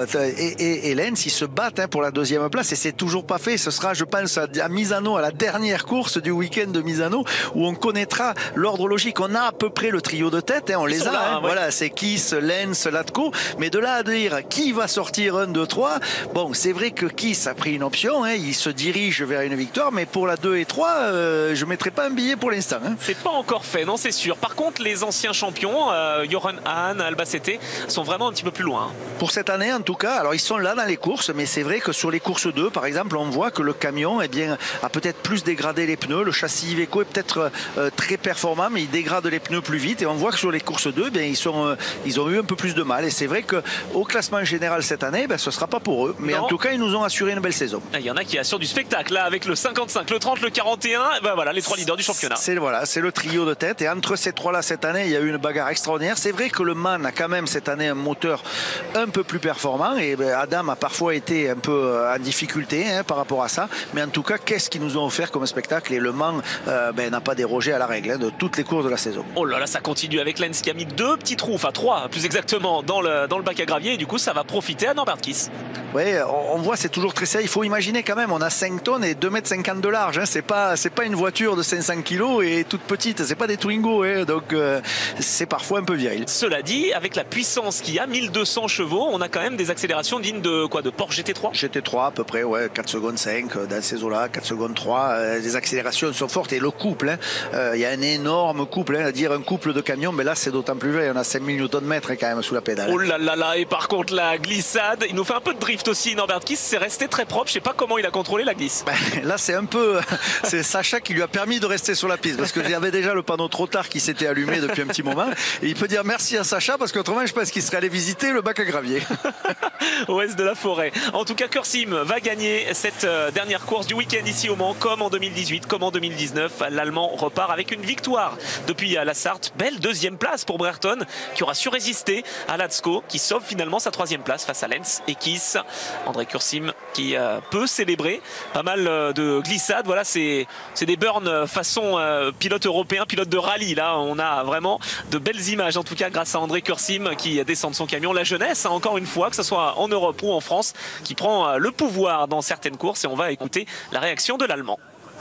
et Lenz, ils se battent pour la deuxième place et c'est toujours pas fait. Ce sera, je pense, à Misano, à la dernière course du week-end de Misano, où on connaîtra l'ordre logique. On a à peu près le trio de tête, on les a. Là, ouais. Voilà, c'est Kiss, Lenz, Latko. Mais de là à dire qui va sortir 1, 2, 3, bon, c'est vrai que Kiss a pris une option, il se dirige vers une victoire, mais pour la 2 et 3, je ne mettrai pas un billet pour l'instant. C'est pas encore fait, non, c'est sûr. Par contre, les anciens champions, Joran Hahn, Albacete, sont vraiment un petit peu plus loin. Pour cette année, en tout cas, alors ils sont là dans les courses, mais c'est vrai que sur les courses 2, par exemple, on voit que le camion a peut-être plus dégradé les pneus. Le châssis Iveco est peut-être très performant, mais il dégrade les pneus plus vite. Et on voit que sur les courses 2, ils ont eu un peu plus de mal. Et c'est vrai qu'au classement général cette année, ce ne sera pas pour eux. Mais en tout cas, ils nous ont assuré une belle saison. Il y en a qui assurent du spectacle, là, avec le 55, le 30, le 41. Voilà, les 3 leaders du championnat. C'est le trio de tête. Et entre ces 3-là, cette année, il y a eu une bagarre extraordinaire. C'est vrai que le MAN a quand même cette année un moteur un peu plus performant. Et Adam a parfois été un peu en difficulté par rapport à ça. Mais en tout cas, qu'est-ce qu'ils nous ont offert comme spectacle? Et le Mans n'a pas dérogé à la règle de toutes les courses de la saison. Oh là là, ça continue avec Lenz qui a mis 2 petits trous, enfin 3 plus exactement, dans le bac à gravier. Et du coup, ça va profiter à Norbert Kiss. Oui, on voit, c'est toujours très serré. Il faut imaginer quand même, on a 5 tonnes et 2,50 m de large. C'est pas une voiture de 500 kg et toute petite. C'est pas des Twingo. Donc, c'est parfois un peu viril. Cela dit, avec la puissance qu'il y a, 1200 chevaux, on a quand même des accélérations dignes de quoi? De Porsche GT3 GT3 à peu près, 4 secondes 5 dans ces eaux-là, 4 secondes 3. Les accélérations sont fortes et le couple, il y a un énorme couple, à dire un couple de camions, mais là c'est d'autant plus vrai. On a 5000 Nm quand même sous la pédale. Oh là là là, et par contre la glissade, il nous fait un peu de drift aussi, Norbert Kiss, c'est resté très propre. Je sais pas comment il a contrôlé la glisse. Là c'est un peu, c'est Sacha qui lui a permis de rester sur la piste, parce qu'il y avait déjà le panneau trop tard qui s'était allumé depuis un petit moment. Et il peut dire merci à Sacha, parce qu'autrement je pense qu'il serait allé visiter le bac à gravier. Ouest de la forêt. En tout cas, Kursim va gagner cette dernière course du week-end ici au Mans, comme en 2018, comme en 2019. L'Allemand repart avec une victoire depuis la Sarthe. Belle deuxième place pour Brereton, qui aura su résister à Latsko, qui sauve finalement sa 3e place face à Lenz et Kiss. André Kursim qui peut célébrer pas mal de glissades. Voilà, c'est des burns façon pilote européen, pilote de rallye. Là, on a vraiment de belles images, en tout cas grâce à André Kursim qui descend de son camion. La jeunesse, encore une fois, que ce soit en Europe ou en France, qui prend le pouvoir dans certaines courses, et on va écouter la réaction de l'Allemand.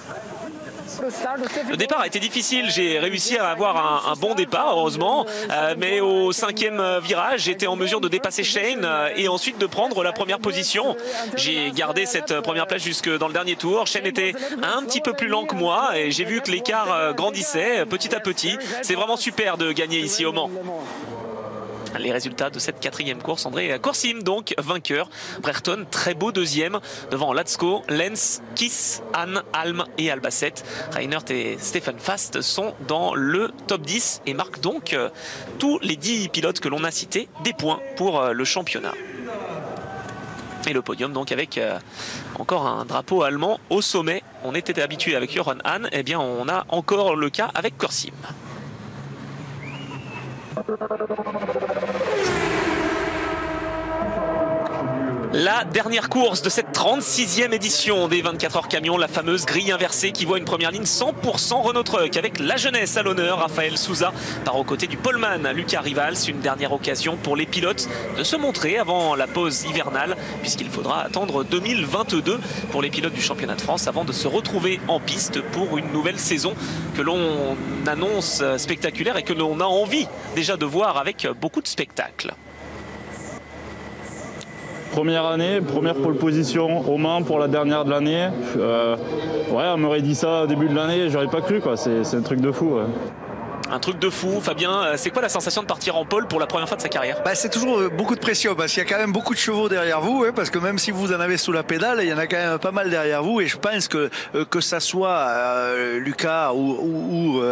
Le départ a été difficile, j'ai réussi à avoir un bon départ heureusement, mais au 5e virage j'étais en mesure de dépasser Shane et ensuite de prendre la première position. J'ai gardé cette première place jusque dans le dernier tour. Shane était un petit peu plus lent que moi et j'ai vu que l'écart grandissait petit à petit. C'est vraiment super de gagner ici au Mans. Les résultats de cette 4e course, André Kursim donc vainqueur, Brereton très beau 2e devant Latsko, Lenz, Kiss, Hahn, Alm et Albacete. Reinert et Stefan Fast sont dans le top 10 et marquent donc tous les 10 pilotes que l'on a cités des points pour le championnat. Et le podium donc avec encore un drapeau allemand au sommet. On était habitué avec Joran Hahn, et bien on a encore le cas avec Kursim. La dernière course de cette 36e édition des 24 heures camions, la fameuse grille inversée qui voit une première ligne 100% Renault Truck avec la jeunesse à l'honneur. Raphaël Souza part aux côtés du poleman Lucas Rivals. Une dernière occasion pour les pilotes de se montrer avant la pause hivernale, puisqu'il faudra attendre 2022 pour les pilotes du championnat de France avant de se retrouver en piste pour une nouvelle saison que l'on annonce spectaculaire et que l'on a envie déjà de voir avec beaucoup de spectacles. Première année, première pole position au Mans pour la dernière de l'année. Ouais, on m'aurait dit ça au début de l'année, j'aurais pas cru quoi. C'est un truc de fou. Ouais. Un truc de fou. Fabien, c'est quoi la sensation de partir en pole pour la première fois de sa carrière? C'est toujours beaucoup de pression parce qu'il y a quand même beaucoup de chevaux derrière vous, hein, parce que même si vous en avez sous la pédale, il y en a quand même pas mal derrière vous, et je pense que ça soit Lucas ou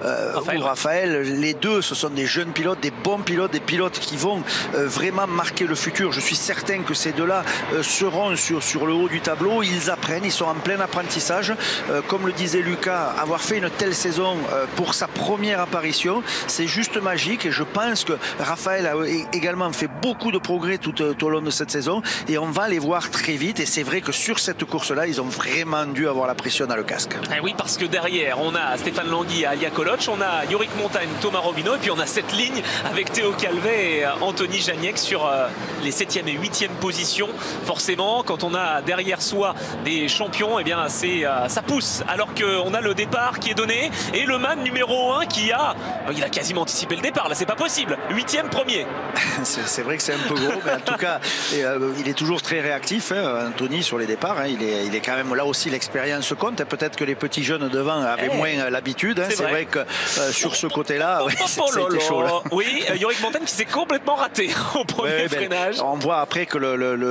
Raphaël, les deux, ce sont des jeunes pilotes, des bons pilotes, des pilotes qui vont vraiment marquer le futur. Je suis certain que ces deux-là seront sur le haut du tableau. Ils apprennent, ils sont en plein apprentissage. Comme le disait Lucas, avoir fait une telle saison pour sa première apparition, c'est juste magique, et je pense que Raphaël a également fait beaucoup de progrès tout au long de cette saison, et on va les voir très vite. Et c'est vrai que sur cette course-là, ils ont vraiment dû avoir la pression dans le casque. Eh oui, parce que derrière, on a Stéphane Langui, Alia Koloch, on a Yorick Montagne, Thomas Robineau, et puis on a cette ligne avec Théo Calvet et Anthony Janiek sur les 7e et 8e positions. Forcément, quand on a derrière soi des champions, eh bien ça pousse, alors qu'on a le départ qui est donné, et le man numéro 1 il a quasiment anticipé le départ, là c'est pas possible. 8e premier. C'est vrai que c'est un peu gros, mais en tout cas il est toujours très réactif, hein, Anthony, sur les départs, hein. Il est quand même là aussi, l'expérience compte. Peut-être que les petits jeunes devant avaient moins l'habitude, hein. C'est vrai que sur ce côté-là, c'était chaud, là. Oui, Yorick Montagne qui s'est complètement raté au premier freinage. On voit après que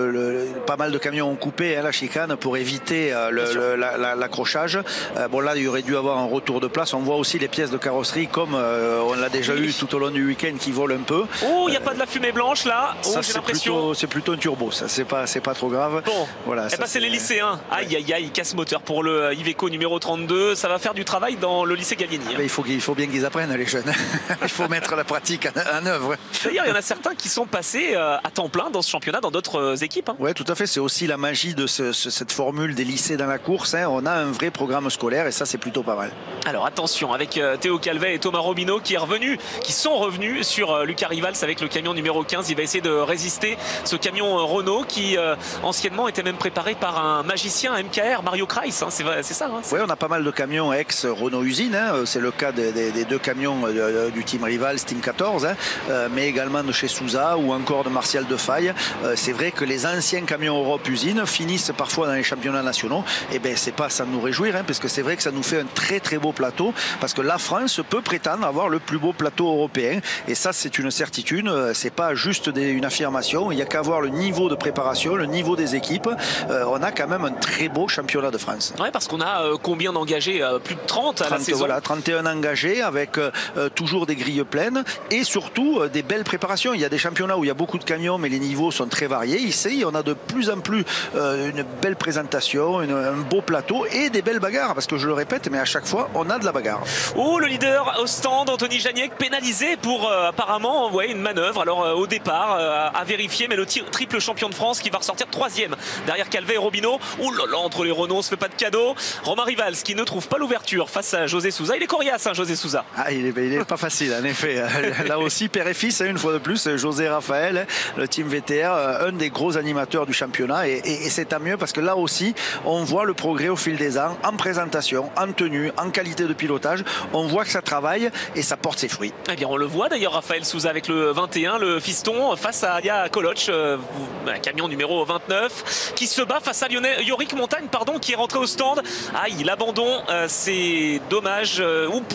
pas mal de camions ont coupé, hein, la chicane pour éviter l'accrochage. Bon, là il aurait dû avoir un retour de place. On voit aussi les pièces de carrosserie, comme on l'a déjà eu tout au long du week-end, qui volent un peu. Oh, il n'y a pas de la fumée blanche là. Oh, j'ai l'impression. C'est plutôt un turbo, ça. C'est pas trop grave. Bon, voilà. C'est les lycéens. Aïe, aïe, aïe, casse moteur pour le Iveco numéro 32. Ça va faire du travail dans le lycée Gallieni. Il faut bien qu'ils apprennent, les jeunes. Il faut mettre la pratique en œuvre. D'ailleurs, il y en a certains qui sont passés à temps plein dans ce championnat, dans d'autres équipes. Hein. Oui, tout à fait. C'est aussi la magie de cette formule des lycées dans la course, hein. On a un vrai programme scolaire, et ça, c'est plutôt pas mal. Alors attention, avec Théo Calvet et Thomas Robineau qui sont revenus sur Lucas Rivals avec le camion numéro 15. Il va essayer de résister, ce camion Renault qui anciennement était même préparé par un magicien MKR, Mario Kreis, hein. C'est ça, hein. Oui, on a pas mal de camions ex-Renault Usine, hein. C'est le cas des deux camions du team Rivals, Team 14, hein. Mais également de chez Souza ou encore de Martial Defaille. C'est vrai que les anciens camions Europe Usine finissent parfois dans les championnats nationaux. Et bien, c'est pas sans nous réjouir, hein, parce que c'est vrai que ça nous fait un très très beau plateau, parce que la France peut prétendre avoir le plus beau plateau européen, et ça, c'est une certitude. C'est pas juste une affirmation. Il n'y a qu'à voir le niveau de préparation, le niveau des équipes. On a quand même un très beau championnat de France. Oui, parce qu'on a combien d'engagés? Plus de 30 à la saison. Voilà, 31 engagés, avec toujours des grilles pleines, et surtout des belles préparations. Il y a des championnats où il y a beaucoup de camions, mais les niveaux sont très variés. Ici, on a de plus en plus une belle présentation, un beau plateau et des belles bagarres, parce que je le répète, mais à chaque fois, on a de la bagarre. Oh, le leader au stand, Anthony Janiek, pénalisé pour apparemment une manœuvre. Alors au départ, à vérifier, mais le triple champion de France qui va ressortir 3e derrière Calvet et Robineau. Oh là là, entre les Renault, on se fait pas de cadeau. Romain Rivals qui ne trouve pas l'ouverture face à José Souza. Il est coriace, hein, José Souza. Il est pas facile, en effet. Là aussi, père et fils, une fois de plus, José Raphaël, le team VTR, un des gros animateurs du championnat, et c'est tant mieux, parce que là aussi, on voit le progrès au fil des ans, en présentation, en tenue, en qualité de pilotage. On voit que ça travaille et ça porte ses fruits. Eh bien, on le voit d'ailleurs, Raphaël Souza avec le 21, le fiston, face à Alia Koloch, camion numéro 29, qui se bat face à Yorick Montagne, qui est rentré au stand. Aïe, l'abandon, c'est dommage.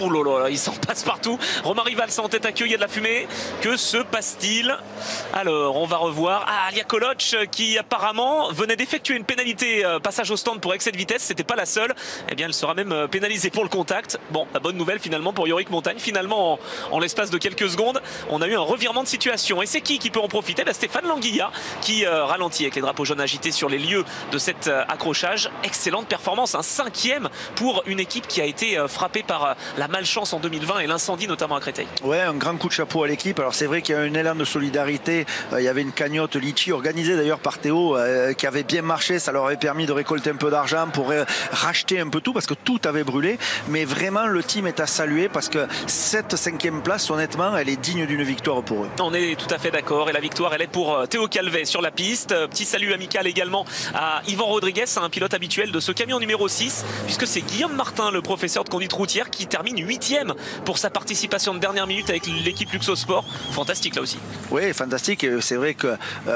Il s'en passe partout. Romain Rivals en tête à queue, il y a de la fumée. Que se passe-t-il? Alors, on va revoir Alia Koloch qui apparemment venait d'effectuer une pénalité passage au stand pour excès de vitesse. C'était pas la seule. Eh bien, elle sera même pénalisée pour le contact. Bon, la bonne nouvelle finalement pour Yorick Montagne. Finalement, en l'espace de quelques secondes, on a eu un revirement de situation. Et c'est qui peut en profiter? Stéphane Languilla qui ralentit avec les drapeaux jaunes agités sur les lieux de cet accrochage. Excellente performance, un 5e pour une équipe qui a été frappée par la malchance en 2020 et l'incendie notamment à Créteil. Ouais, un grand coup de chapeau à l'équipe. Alors c'est vrai qu'il y a un élan de solidarité. Il y avait une cagnotte litchi organisée d'ailleurs par Théo qui avait bien marché. Ça leur avait permis de récolter un peu d'argent pour racheter un peu tout, parce que tout avait brûlé. Mais vraiment, le team est à saluer, parce que cette 5e place, honnêtement, elle est digne d'une victoire pour eux. On est tout à fait d'accord, et la victoire, elle est pour Théo Calvet sur la piste. Petit salut amical également à Yvan Rodriguez, un pilote habituel de ce camion numéro 6, puisque c'est Guillaume Martin, le professeur de conduite routière, qui termine 8e pour sa participation de dernière minute avec l'équipe Luxosport. Fantastique là aussi. Oui, fantastique. C'est vrai que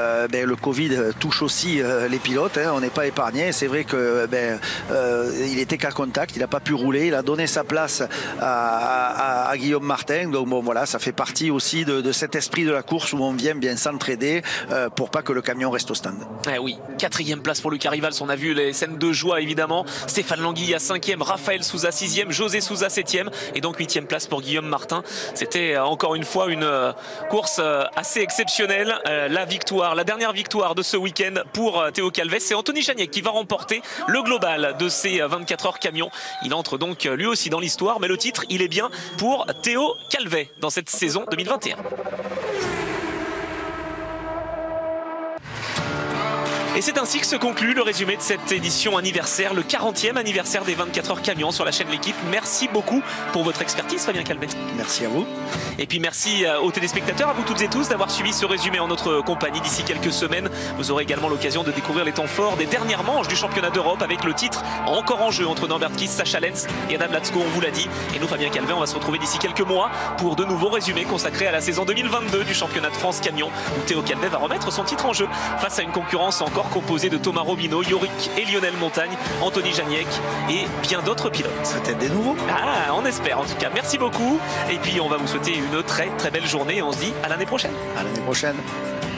le Covid touche aussi les pilotes, hein. On n'est pas épargné. C'est vrai que il était qu'à contact, il n'a pas pu rouler, il a donné sa place à à Guillaume Martin. Donc bon, voilà, ça fait partie aussi de cet esprit de la course où on vient bien s'entraider pour pas que le camion reste au stand. Eh oui, 4e place pour Lucas Rivals. On a vu les scènes de joie évidemment. Stéphane Languille à 5e, Raphaël Souza 6e, José Souza 7e et donc 8e place pour Guillaume Martin. C'était encore une fois une course assez exceptionnelle. La dernière victoire de ce week-end pour Théo Calvet. C'est Anthony Janiek qui va remporter le global de ces 24 heures camions. Il entre donc lui aussi dans l'histoire, mais le titre, il est bien pour Théo Calvet dans cette saison 2021. Et c'est ainsi que se conclut le résumé de cette édition anniversaire, le 40e anniversaire des 24 heures camions sur la chaîne L'Équipe. Merci beaucoup pour votre expertise, Fabien Calvet. Merci à vous. Et puis merci aux téléspectateurs, à vous toutes et tous d'avoir suivi ce résumé en notre compagnie. D'ici quelques semaines, vous aurez également l'occasion de découvrir les temps forts des dernières manches du championnat d'Europe avec le titre encore en jeu entre Norbert Kiss, Sacha Lenz et Adam Latsko, on vous l'a dit. Et nous, Fabien Calvet, on va se retrouver d'ici quelques mois pour de nouveaux résumés consacrés à la saison 2022 du championnat de France camion où Théo Calvet va remettre son titre en jeu face à une concurrence encore composé de Thomas Robineau, Yorick et Lionel Montagne, Anthony Janiek et bien d'autres pilotes. Peut-être des nouveaux. Ah, on espère en tout cas. Merci beaucoup. Et puis on va vous souhaiter une très très belle journée et on se dit à l'année prochaine. À l'année prochaine.